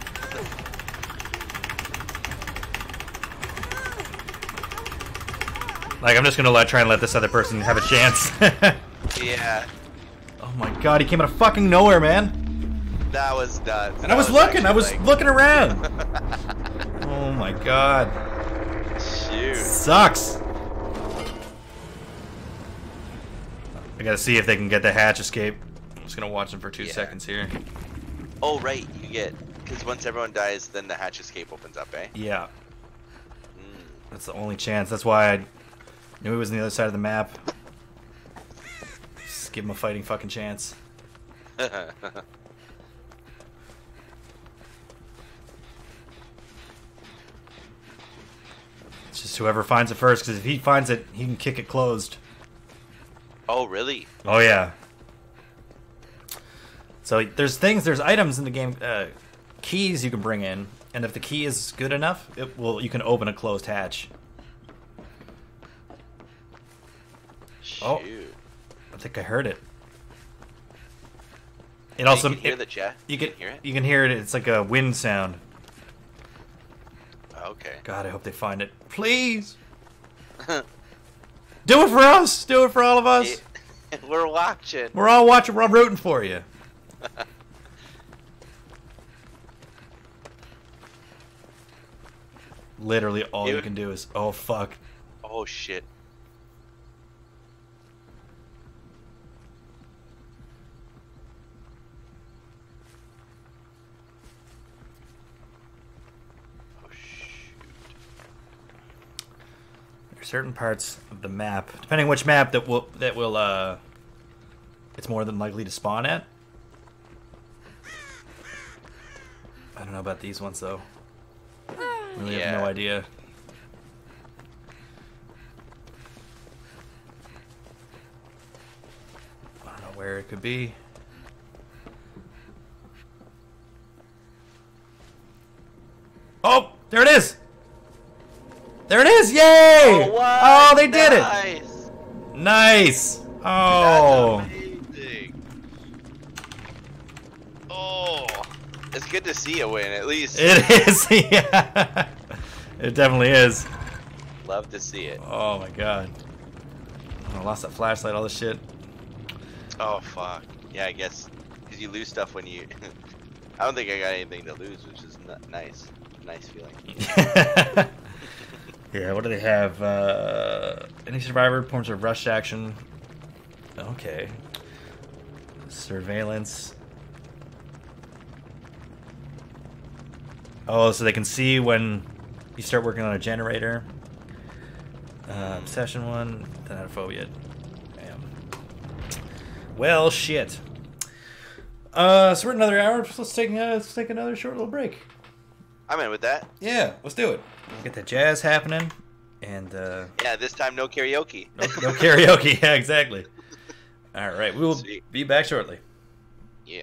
Like, I'm just gonna try and let this other person have a chance. Yeah. Oh my God, he came out of fucking nowhere, man. That was nuts. And I was looking around. Oh my God. Shoot. Sucks. I gotta see if they can get the hatch escape. I'm just gonna watch them for 2 seconds here. Oh right, you get, because once everyone dies, then the hatch escape opens up, eh? Yeah. That's the only chance. That's why I knew he was on the other side of the map. Just give him a fighting fucking chance. It's just whoever finds it first, because if he finds it, he can kick it closed. Oh really? Oh yeah. So there's items in the game, keys you can bring in, and if the key is good enough, you can open a closed hatch. Shoot. Oh, I think I heard it. It also you can hear the jet. You can hear it. You can hear it. It's like a wind sound. Okay. God, I hope they find it. Please. Do it for us. Do it for all of us. We're watching. We're all watching. We're all rooting for you. Literally all you can do is, oh fuck. Oh shit. Certain parts of the map, depending which map that will it's more than likely to spawn at. I don't know about these ones though. Really have no idea. I don't know where it could be. Oh, there it is. There it is! Yay! Oh, what? Oh, they did it! Nice! Nice! Oh. That's amazing. Oh. It's good to see a win, at least. It is, yeah. It definitely is. Love to see it. Oh my god. I lost that flashlight, all this shit. Oh, fuck. Yeah, I guess. Because you lose stuff when you... I don't think I got anything to lose, which is nice. Nice feeling. Yeah, what do they have? Any survivor performs a rush action. Okay. Surveillance. Oh, so they can see when you start working on a generator. Obsession one. Thanatophobia. Damn. Well, shit. So we're at another hour. Let's take another short little break. I'm in with that. Yeah, let's do it. Get the jazz happening. And yeah, this time no karaoke. no karaoke. Yeah, exactly. All right, we will Sweet. be back shortly. Yeah.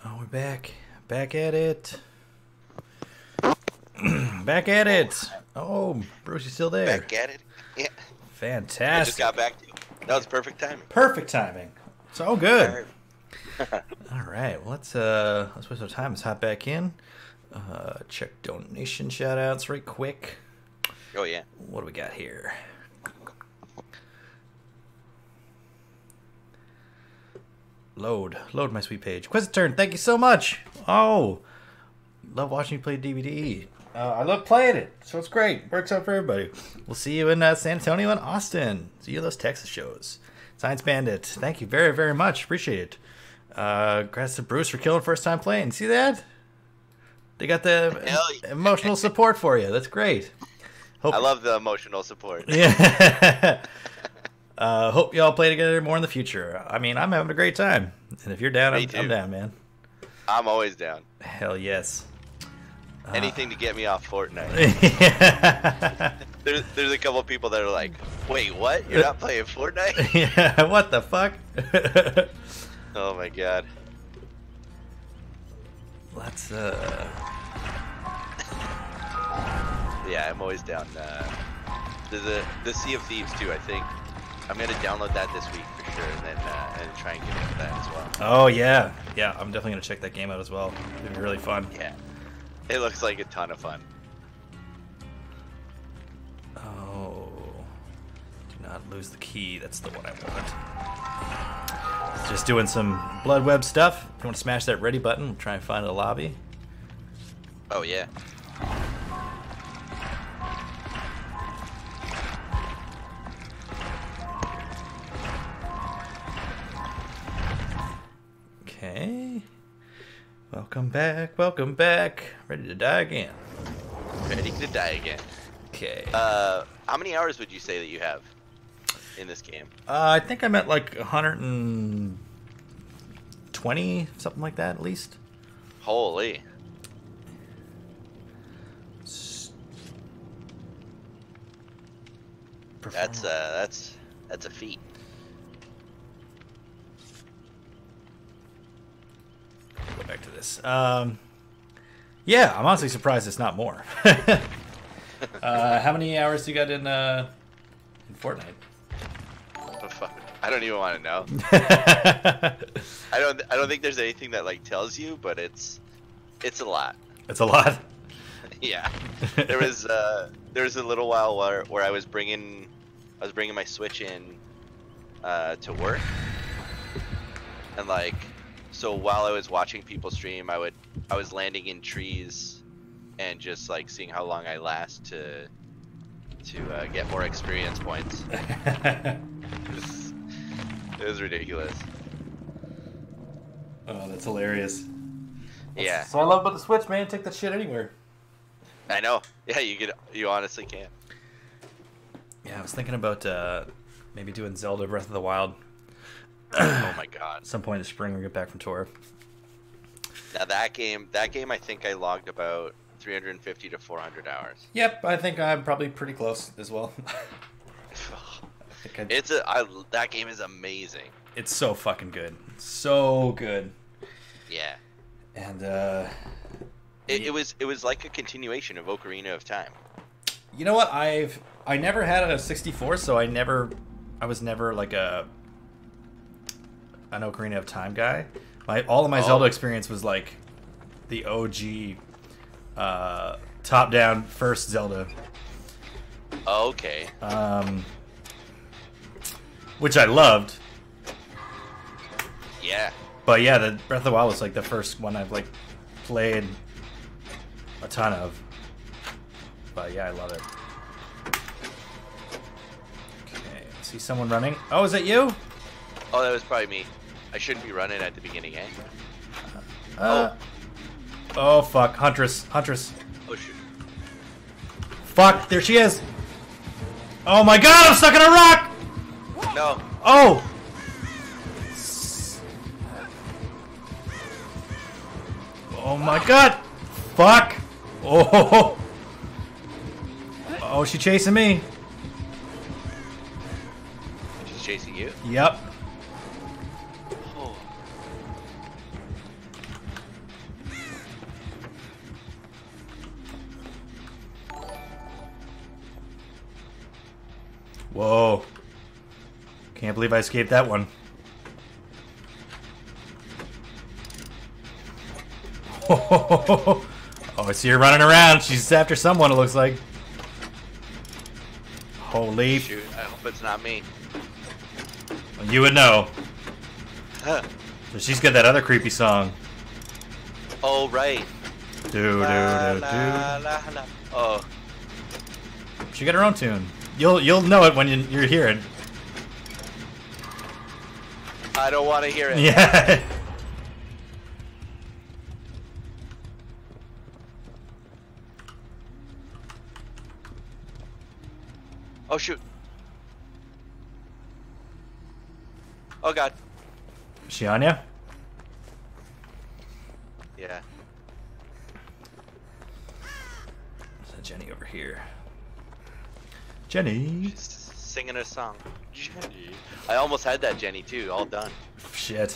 Oh, we're back. Back at it. Back at it. Oh, Bruce, you still there? Back at it. Yeah. Fantastic. I just got back to you. That was perfect timing. Perfect timing. So good. All right. Well, let's waste some time. Let's hop back in. Check donation shout outs right quick. Oh yeah. What do we got here? Load my sweet page. Quiz turn. Thank you so much. Oh, love watching you play DVD. I love playing it, so it's great. Works out for everybody. We'll see you in San Antonio and Austin. See you at those Texas shows. Science Bandit. Thank you very, very much. Appreciate it. Congrats to Bruce for killing first time playing. See that? They got the emotional support for you. That's great. I love the emotional support. Yeah. Hope y'all play together more in the future. I mean, I'm having a great time. And if you're down, I'm down, man. I'm always down. Hell yes. Anything to get me off Fortnite. There's a couple of people that are like, wait, what? You're not playing Fortnite? Yeah, what the fuck? Oh my god. Let's Yeah, I'm always down. There's the Sea of Thieves too, I think. I'm gonna download that this week for sure, and then and try and get into that as well. Oh yeah, yeah. I'm definitely gonna check that game out as well. It'll be really fun. Yeah, it looks like a ton of fun. Oh, do not lose the key. That's the one I want. Just doing some blood web stuff. If you want to smash that ready button, we'll try and find a lobby. Oh yeah. Okay. Welcome back. Welcome back. Ready to die again. Ready to die again. Okay. How many hours would you say that you have in this game? I think I'm at like 120, something like that, at least. Holy. That's a feat. Go back to this. Yeah, I'm honestly surprised it's not more. How many hours do you got in Fortnite? Oh, fuck. I don't even want to know. I don't think there's anything that like tells you, but it's a lot. It's a lot. Yeah. There was a little while where I was bringing my Switch in to work, and like. So while I was watching people stream, I was landing in trees, and just like seeing how long I last to get more experience points. It was ridiculous. Oh, that's hilarious. Yeah. So I love about the Switch, man. Take that shit anywhere. I know. Yeah, you honestly can. Yeah, I was thinking about maybe doing Zelda Breath of the Wild. Oh my god. At some point in the spring when we get back from tour. Now that game I think I logged about 350 to 400 hours. Yep, I think I'm probably pretty close as well. That game is amazing. It's so fucking good. So good. Yeah. And it was like a continuation of Ocarina of Time. You know what? I never had a 64, so I was never like an Ocarina of Time guy. All of my Zelda experience was like the OG top-down first Zelda. Okay. Which I loved. Yeah. But yeah, the Breath of the Wild was like the first one I've like played a ton of. But yeah, I love it. Okay, I see someone running. Oh, is that you? Oh, that was probably me. I shouldn't be running at the beginning, eh? Oh fuck, Huntress. Oh shoot. Fuck, there she is. Oh my god, I'm stuck in a rock! No. Oh! Oh my god! Fuck! Oh! Oh, she's chasing me. She's chasing you? Yep. Oh. Whoa. Can't believe I escaped that one. Oh, I see her running around. She's after someone, it looks like. Holy. Shoot, I hope it's not me. You would know. Huh. So she's got that other creepy song. Oh, right. Do, La, do, do, la, do. la, la. Oh. She got her own tune. You'll know it when you hear it. I don't want to hear it. Yeah. Oh, shoot. Oh, God. Is she on you? Yeah. Is that Jenny over here? Jenny. She's singing a song. Jenny. I almost had that Jenny, too. All done. Shit.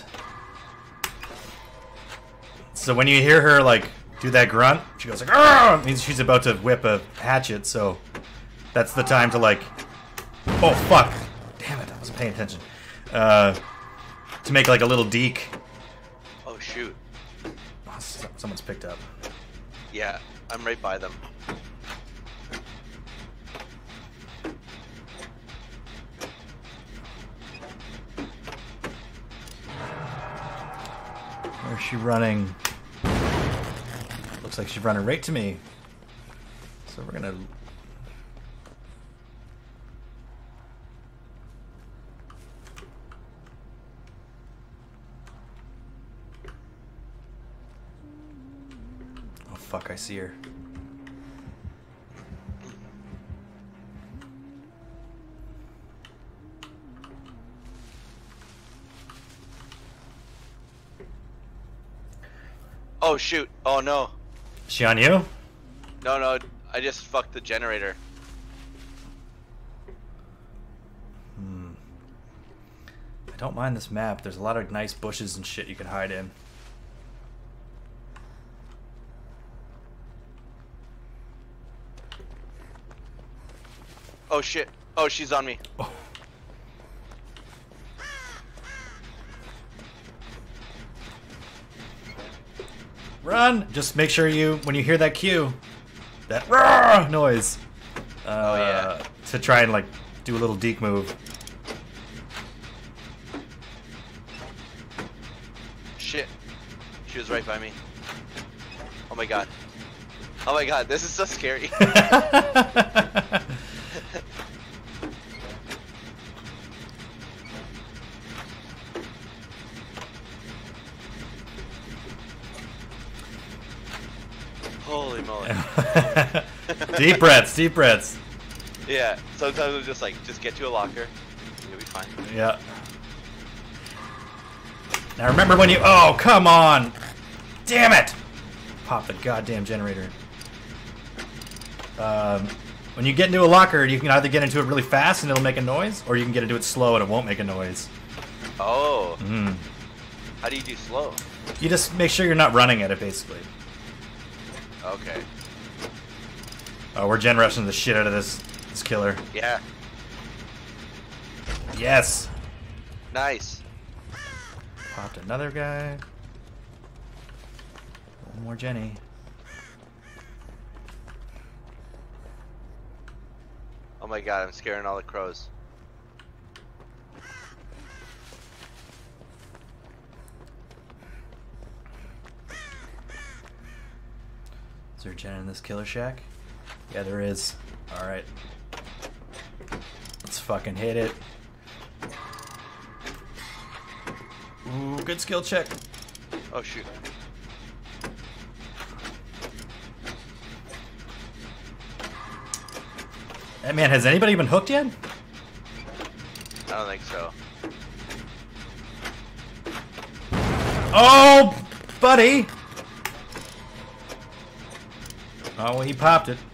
So when you hear her, like, do that grunt, she goes like, "Argh!" It means she's about to whip a hatchet, so that's the time to, like... Oh, fuck. Damn it, I wasn't paying attention. To make, like, a little deke. Oh, shoot. Oh, someone's picked up. Yeah, I'm right by them. Where's she running? Looks like she's running right to me. So we're gonna... Oh fuck, I see her. Oh, shoot. Oh, no. Is she on you? No, no. I just fucked the generator. I don't mind this map. There's a lot of nice bushes and shit you can hide in. Oh, shit. Oh, she's on me. Oh. Run! Just make sure you, when you hear that cue, that roar noise, Oh, yeah. to try and like do a little deke move. Shit. She was right by me. Oh my god. Oh my god, this is so scary. Holy moly. Deep breaths, deep breaths. Yeah, sometimes I'm just like, just get to a locker. You'll be fine. Yeah. Now remember when you... Oh, come on! Damn it! Pop the goddamn generator. When you get into a locker, you can either get into it really fast and it'll make a noise, or you can get into it slow and it won't make a noise. Oh. Mm. How do you do slow? You just make sure you're not running at it, basically. Okay. Oh, we're gen rushing the shit out of this killer. Yeah. Yes! Nice. Popped another guy. One more Jenny. Oh my god, I'm scaring all the crows. Is there a gen in this killer shack? Yeah, there is. Alright. Let's fucking hit it. Ooh, good skill check. Oh shoot. Hey man, has anybody been hooked yet? I don't think so. Oh, buddy! Oh, well, he popped it.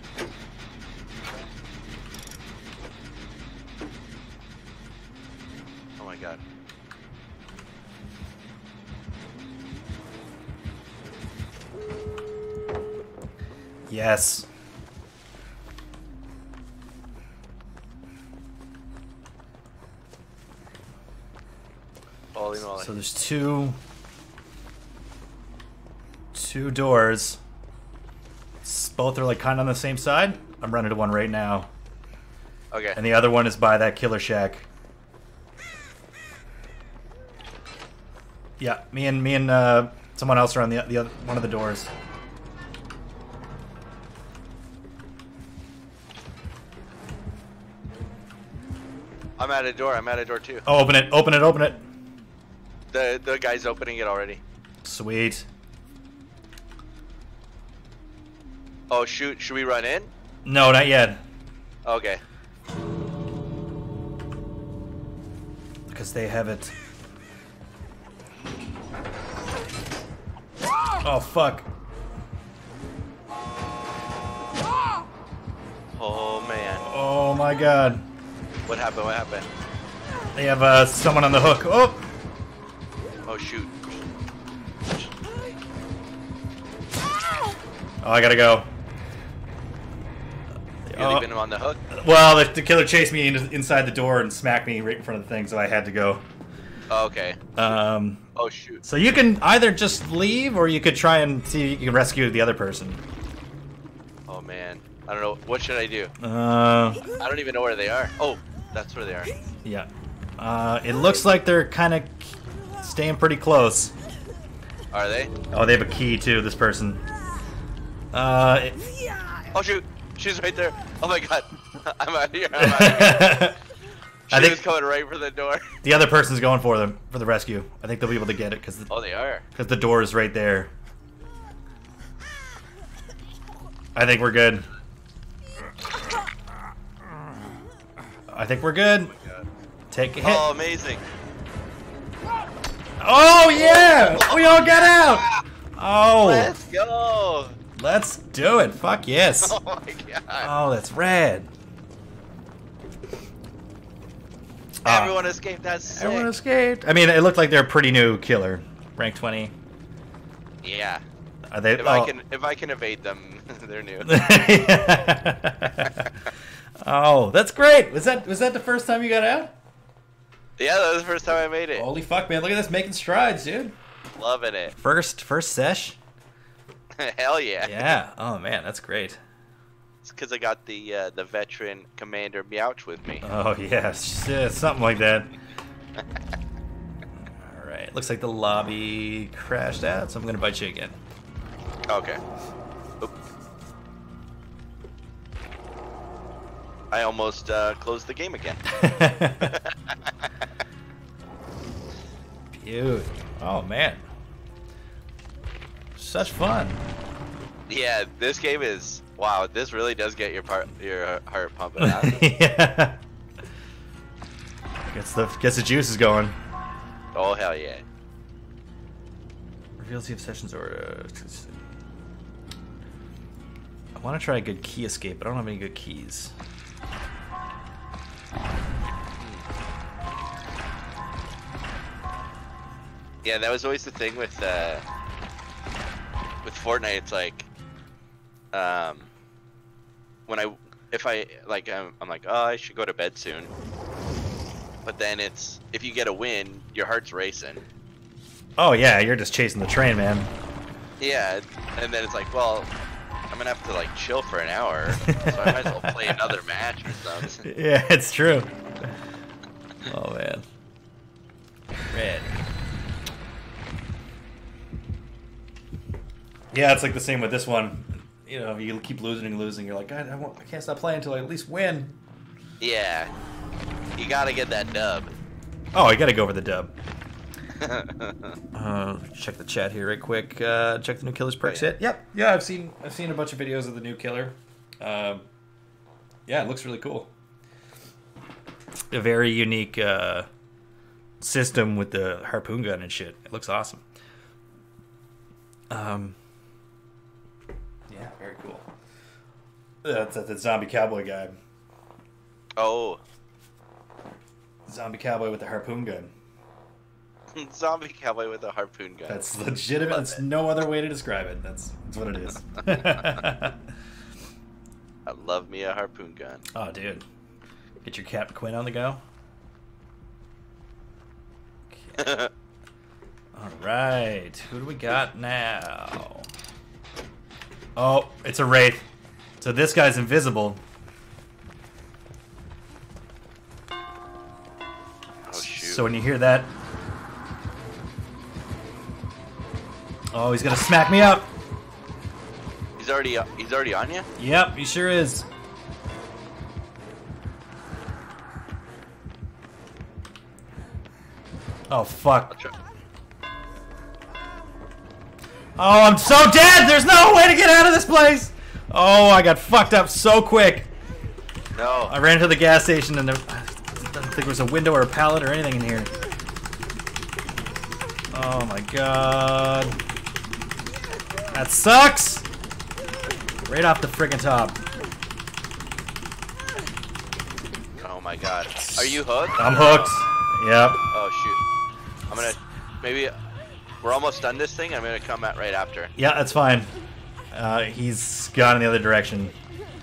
Oh my god. Yes. So there's two doors. Both are like kind of on the same side. I'm running to one right now. Okay. And the other one is by that killer shack. Yeah, me and someone else are on the other one of the doors. I'm at a door. I'm at a door too. Oh, open it! Open it! Open it! The guy's opening it already. Sweet. Oh shoot! Should we run in? No, not yet. Okay. Because they have it. Oh fuck! Oh man. Oh my god! What happened? What happened? They have someone on the hook. Oh! Oh shoot. Oh, I gotta go. You're leaving him on the hook? Well, the killer chased me inside the door and smacked me right in front of the thing, so I had to go. Oh, okay. Oh shoot. So you can either just leave, or you could try and see if you can rescue the other person. Oh man. I don't know. What should I do? I don't even know where they are. Oh, that's where they are. Yeah. It looks like they're kind of staying pretty close. Are they? Oh, they have a key too, this person. Oh shoot! She's right there. Oh my god. I'm out of here. I'm out of here. I think She's coming right for the door. the other person's going for them, for the rescue. I think they'll be able to get it, because Oh, they are. the door is right there. I think we're good. I think we're good. Oh my god. Take a hit. Oh, amazing. Oh, yeah! We all got out! Oh! Let's go. Let's do it. Fuck yes. Oh my god. Oh, that's rad. Everyone escaped. That's sick. Everyone escaped. I mean, it looked like they're a pretty new killer. Rank 20. Yeah. Are they? If I can evade them, they're new. Oh, that's great. Was that the first time you got out? Yeah, that was the first time I made it. Holy fuck, man! Look at this, making strides, dude. Loving it. First sesh. Hell yeah. Yeah. Oh man, that's great. It's because I got the veteran commander Meouch with me. Oh yeah, something like that. All right. Looks like the lobby crashed out, so I'm gonna bite you again. Okay. Oop. I almost closed the game again. Dude. Oh man. Such fun. Yeah, this game is wow. This really does get your heart pumping out. Yeah. Gets the juices going. Oh hell yeah. Reveals the obsessions or. I want to try a good key escape, but I don't have any good keys. Yeah, that was always the thing with Fortnite. It's like, when I'm like, oh, I should go to bed soon. But then it's, if you get a win, your heart's racing. Oh yeah, you're just chasing the train, man. Yeah, and then it's like, well, I'm gonna have to like chill for an hour, so I might as well play another match or something. Yeah, it's true. Oh man. Red. Yeah, it's like the same with this one. You know, you keep losing and losing. You're like, God, I can't stop playing until I at least win. Yeah, you gotta get that dub. Oh, I gotta go for the dub. Check the chat here right quick. Check the new killer's perks hit. Yep. Yeah, I've seen a bunch of videos of the new killer. Yeah, it looks really cool. A very unique system with the harpoon gun and shit. It looks awesome. Yeah, very cool. That's the zombie cowboy guy. Oh. Zombie cowboy with the harpoon gun. Zombie cowboy with a harpoon gun. That's legitimate. There's no other way to describe it. That's what it is. I love me a harpoon gun. Oh, dude. Get your Captain Quinn on the go. Okay. right. Who do we got now? Oh, it's a Wraith. So this guy's invisible. Oh shoot. So when you hear that... Oh, he's gonna smack me up. He's already on you? Yep, he sure is. Oh, fuck. Oh, I'm so dead! There's no way to get out of this place! Oh, I got fucked up so quick. No. I ran to the gas station and I don't think there was a window or a pallet or anything in here. Oh my god. That sucks! Right off the friggin' top. Oh my god. Are you hooked? I'm hooked. Yep. Oh shoot. I'm gonna... Maybe... We're almost done this thing. I'm gonna come out right after. Yeah, that's fine. He's gone in the other direction.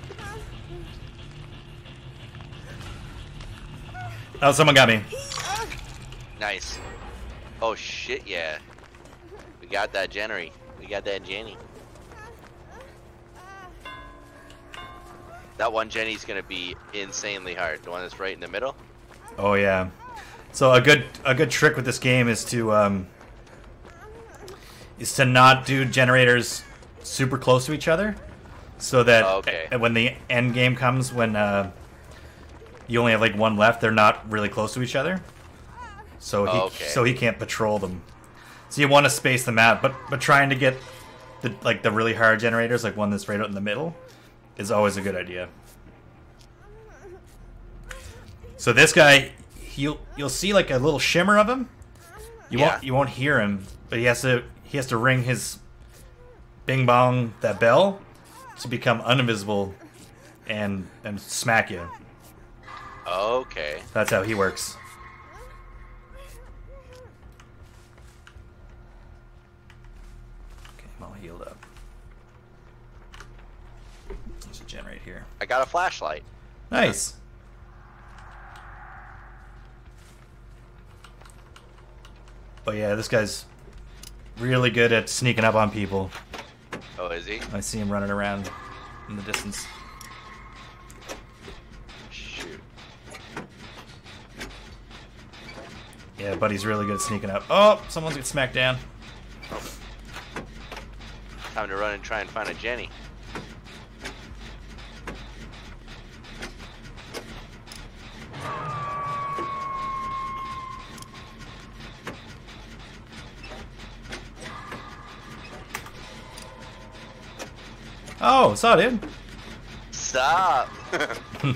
Oh, someone got me. Nice. Oh shit, yeah. We got that Jenny. We got that Jenny. That one Jenny's gonna be insanely hard. The one that's right in the middle. Oh yeah. So a good trick with this game is to not do generators super close to each other, so that when the end game comes, when you only have like one left, they're not really close to each other. So he can't patrol them. So you want to space them out, but trying to get the really hard generators, like one that's right out in the middle, is always a good idea. So this guy, you'll see like a little shimmer of him. You won't hear him, but he has to ring his bing bong, that bell, to become uninvisible and smack you. Okay. That's how he works. Okay, I'm all healed up. There's a gen right here. I got a flashlight. Nice. But yeah, this guy's really good at sneaking up on people. Oh, is he? I see him running around in the distance. Shoot. Yeah, buddy's really good at sneaking up. Oh, someone's getting smacked down. Time to run and try and find a Jenny. Oh, saw it, dude. Stop! Oh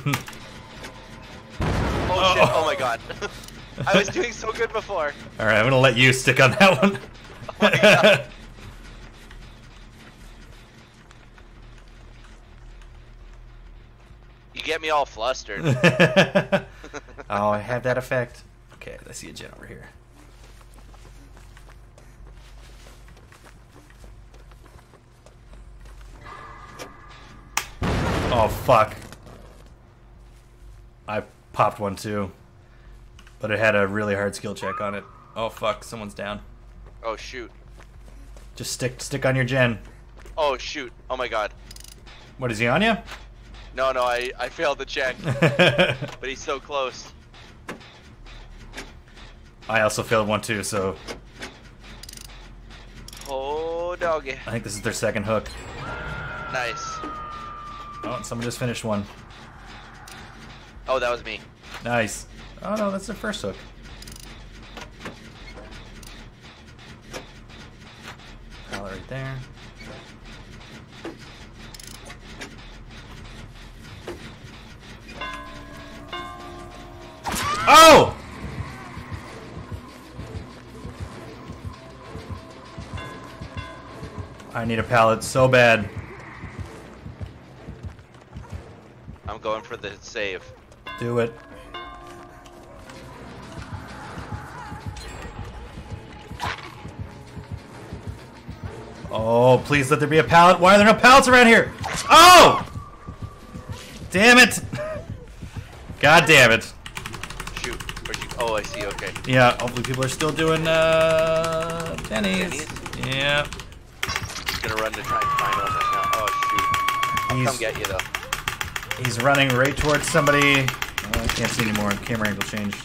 shit, oh my god. I was doing so good before. Alright, I'm gonna let you stick on that one. Oh my god. You get me all flustered. Oh, I have that effect. Okay, I see a gen over here. Oh, fuck. I popped one too. But it had a really hard skill check on it. Oh, fuck. Someone's down. Oh, shoot. Just stick on your gen. Oh, shoot. Oh my god. What, is he on you? No, I failed the check. But he's so close. I also failed one too, so... Oh, doggy. I think this is their second hook. Nice. Oh, someone just finished one. Oh, that was me. Nice. Oh no, that's their first hook. Pallet right there. Oh! I need a pallet so bad. I'm going for the save. Do it. Oh, please let there be a pallet. Why are there no pallets around here? Oh! Damn it. God damn it. Shoot. Where'd you... Oh, I see. Okay. Yeah, hopefully people are still doing 10 Denny's. Yeah. He's gonna run to try and find one right now. Oh shoot! I'll come get you though. He's running right towards somebody. Oh, I can't see anymore. Camera angle changed.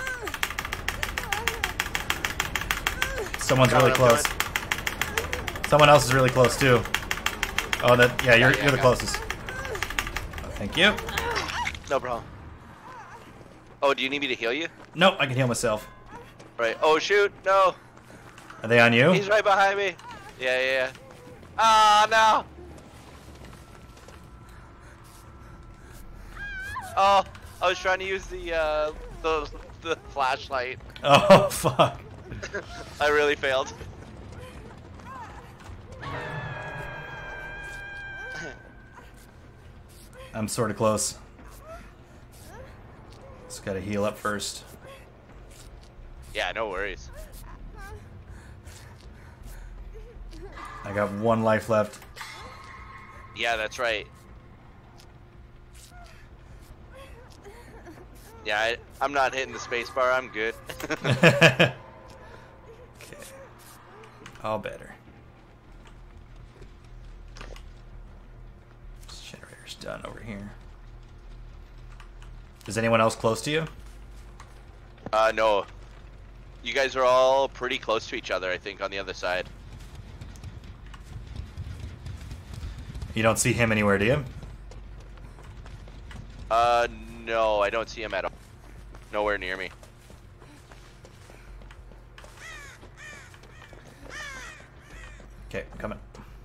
Someone's really close. Someone else is really close too. Oh, that. Yeah, you're the closest. Oh, thank you. No problem. Oh, do you need me to heal you? Nope, I can heal myself. Right. Oh shoot! No. Are they on you? He's right behind me. Yeah. Ah, no. Oh, I was trying to use the flashlight. Oh fuck. I really failed. I'm sort of close. Just gotta heal up first. Yeah, no worries. I got 1 life left. Yeah, that's right. Yeah, I'm not hitting the space bar. I'm good. Okay. All better. This generator's done over here. Is anyone else close to you? No. You guys are all pretty close to each other, I think, on the other side. You don't see him anywhere, do you? No, I don't see him at all. Nowhere near me. Okay, I'm coming.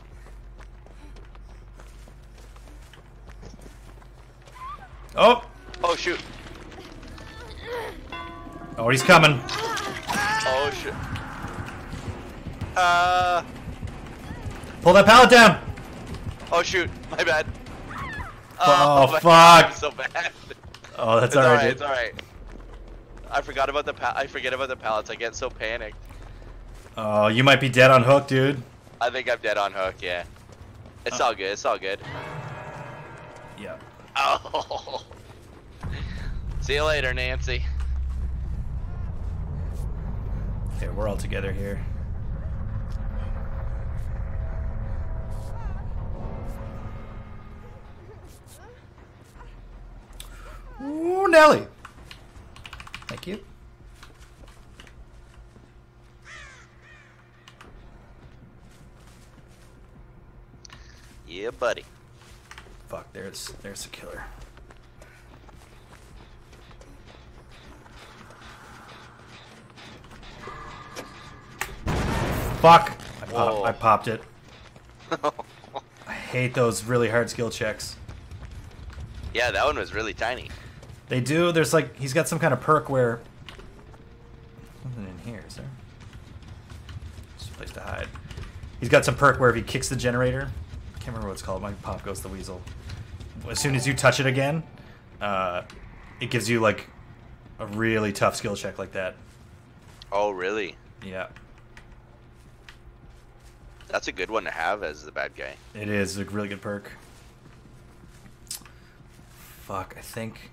Oh! Oh, shoot. Oh, he's coming. Oh, shit. Pull that pallet down! Oh, shoot. My bad. Oh, my fuck. God, I'm so bad. Oh, that's It's alright, alright, dude. it's alright. I forgot about the I forget about the pallets. I get so panicked. Oh, you might be dead on hook, dude. I think I'm dead on hook, yeah. It's all good, it's all good. Yeah. Oh. See you later, Nancy. Okay, we're all together here. Ooh, Nelly. Thank you. Yeah, buddy. Fuck, there's the killer. Fuck! I popped it. I hate those really hard skill checks. Yeah, that one was really tiny. They do. There's like he's got some kind of perk where something in here, is there? Just a place to hide. He's got some perk where if he kicks the generator, I can't remember what it's called. My pop goes the weasel. As soon as you touch it again, it gives you like a really tough skill check like that. Oh, really? Yeah. That's a good one to have as the bad guy. It is a really good perk. Fuck, I think.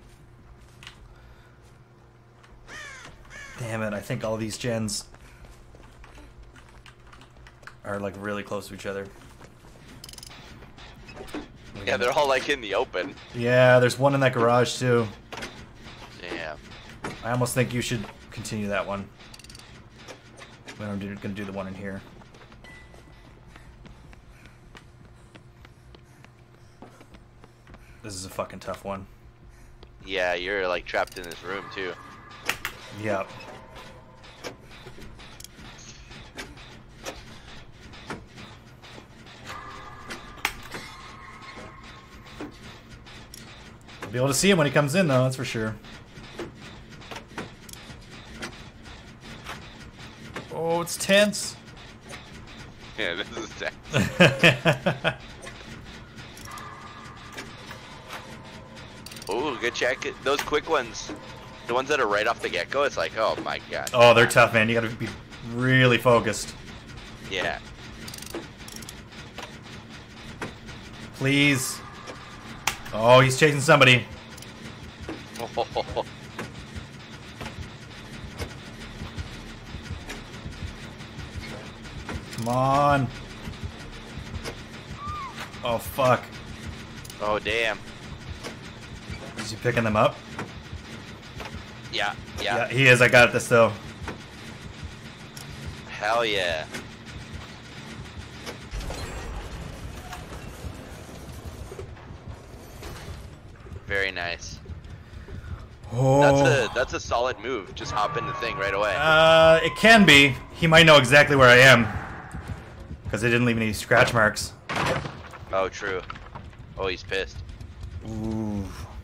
Damn it, I think all these gens are like really close to each other. Yeah, they're all like in the open. Yeah, there's one in that garage too. Yeah. I almost think you should continue that one. I'm gonna do the one in here. This is a fucking tough one. Yeah, you're like trapped in this room too. Yep. I'll be able to see him when he comes in though, that's for sure. Oh, it's tense. Yeah, this is tense. Ooh, good check. Those quick ones, the ones that are right off the get-go, it's like, oh my god. Oh, they're tough, man. You gotta be really focused. Yeah. Please. Oh, he's chasing somebody. Come on. Oh, fuck. Oh, damn. Is he picking them up? Yeah. Yeah, he is. I got this, though. Hell yeah. Very nice. Oh. That's a solid move. Just hop in the thing right away. It can be. He might know exactly where I am. Because they didn't leave any scratch marks. Oh, true. Oh, he's pissed. Ooh.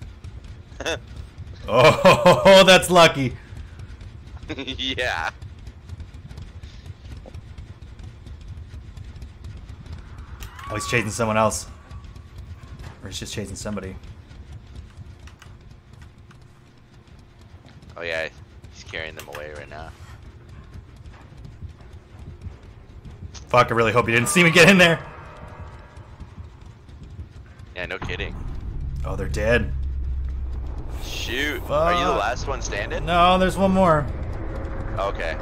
Oh, that's lucky. Yeah. Oh, he's chasing someone else. Or he's just chasing somebody. Oh, yeah. He's carrying them away right now. Fuck, I really hope you didn't see me get in there. Yeah, no kidding. Oh, they're dead. Shoot. Fuck. Are you the last one standing? No, there's one more. Okay.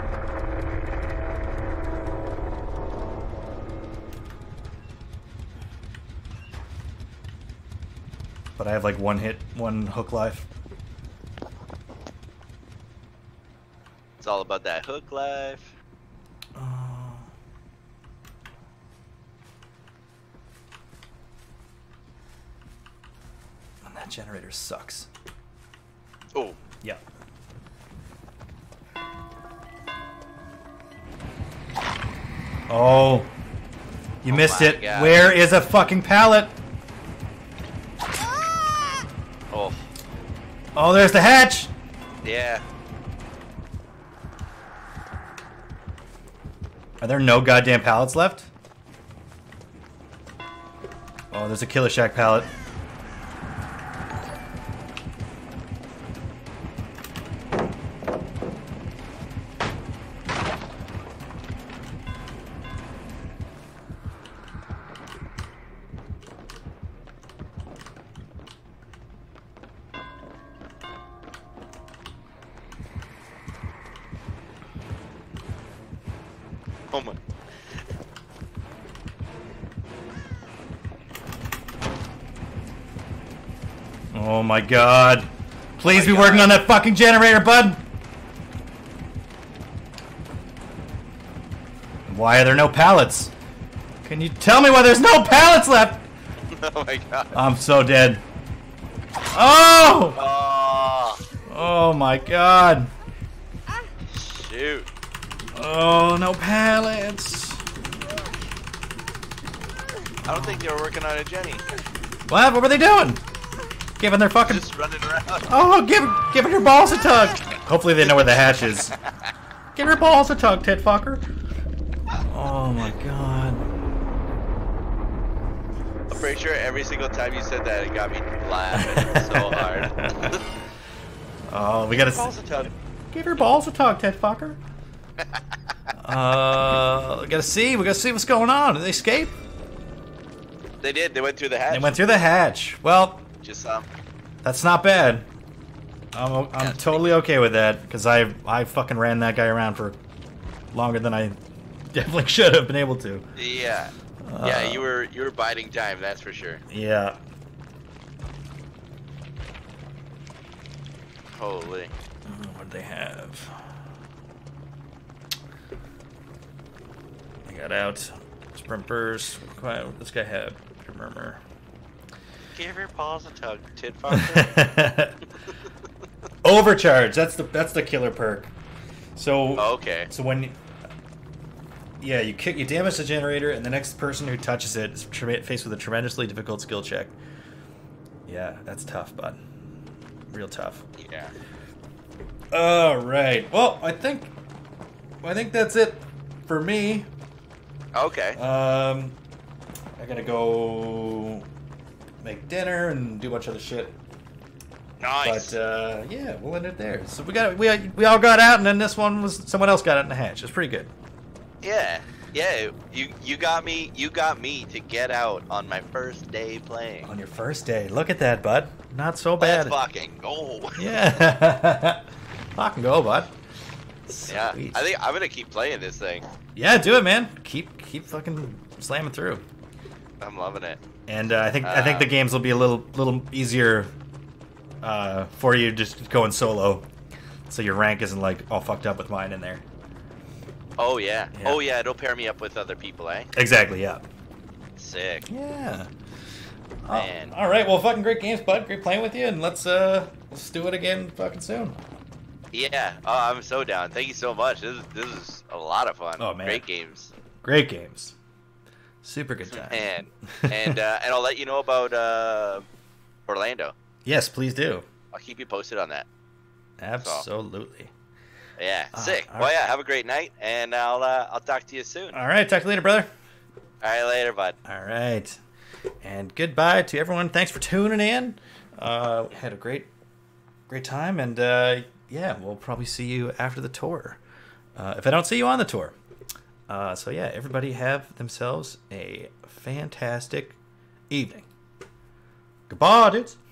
But I have like one hook life. It's all about that hook life. And that generator sucks. Oh. Yeah. Oh. You missed it. God. Where is a fucking pallet? Oh. Oh, there's the hatch. Yeah. Are there no goddamn pallets left? Oh, there's a Killer Shack pallet. Oh my. Oh my god. Please Oh my be working God. on that fucking generator, bud. Why are there no pallets? Can you tell me why there's no pallets left? Oh my god. I'm so dead. Oh! Oh. Oh my god. Shoot. Oh, no pallets. I don't think they were working on it, Jenny. What? What were they doing? Giving their fucking... Just running around. Oh, give her balls a tug. Hopefully they know where the hatch is. Give her balls a tug, tit fucker. Oh my god. I'm pretty sure every single time you said that, it got me laughing so hard. Oh, we gotta... Balls a tug. Give her balls a tug, tit fucker. We gotta see what's going on. Did they escape? They did. They went through the hatch. They went through the hatch. Well, Just that's not bad. I'm That's totally okay with that because I fucking ran that guy around for longer than I definitely should have been able to. yeah. Yeah, you were biding time. That's for sure. Yeah. Holy. What do they have? They got out. Sprint burst. What this guy have? Murmur. Give your balls a tug, tit fucker. Overcharge. That's the killer perk. So Okay. So when you damage the generator, and the next person who touches it is faced with a tremendously difficult skill check. Yeah, that's tough, bud. Real tough. Yeah. All right. Well, I think that's it for me. Okay. I gotta go make dinner and do a bunch of other shit. Nice. But yeah, we'll end it there. So we all got out, and then this one was someone else got out in the hatch. It's pretty good. Yeah. Yeah. You got me. You got me to get out on my first day playing. On your first day, look at that, bud. Not so bad. Let's fucking go. Yeah. Fucking go, bud. Yeah, Sweet. I think I'm gonna keep playing this thing. Yeah, do it, man. Keep fucking slamming through. I'm loving it. And I think the games will be a little easier for you just going solo, so your rank isn't like all fucked up with mine in there. Oh yeah. Yeah. Oh yeah. It'll pair me up with other people, eh? Exactly. Yeah. Sick. Yeah. Man. All right. Well, fucking great games, bud. Great playing with you, and let's do it again fucking soon. Yeah. Oh, I'm so down. Thank you so much. This is a lot of fun. Oh, man. Great games. Great games. Super good time. And I'll let you know about Orlando. Yes, please do. I'll keep you posted on that. Absolutely. Yeah. Sick. All Well, right. yeah. Have a great night, and I'll talk to you soon. All right. Talk to you later, brother. All right. Later, bud. All right. And goodbye to everyone. Thanks for tuning in. Had a great time, and yeah, we'll probably see you after the tour. If I don't see you on the tour. So yeah, everybody have themselves a fantastic evening. Goodbye, dudes.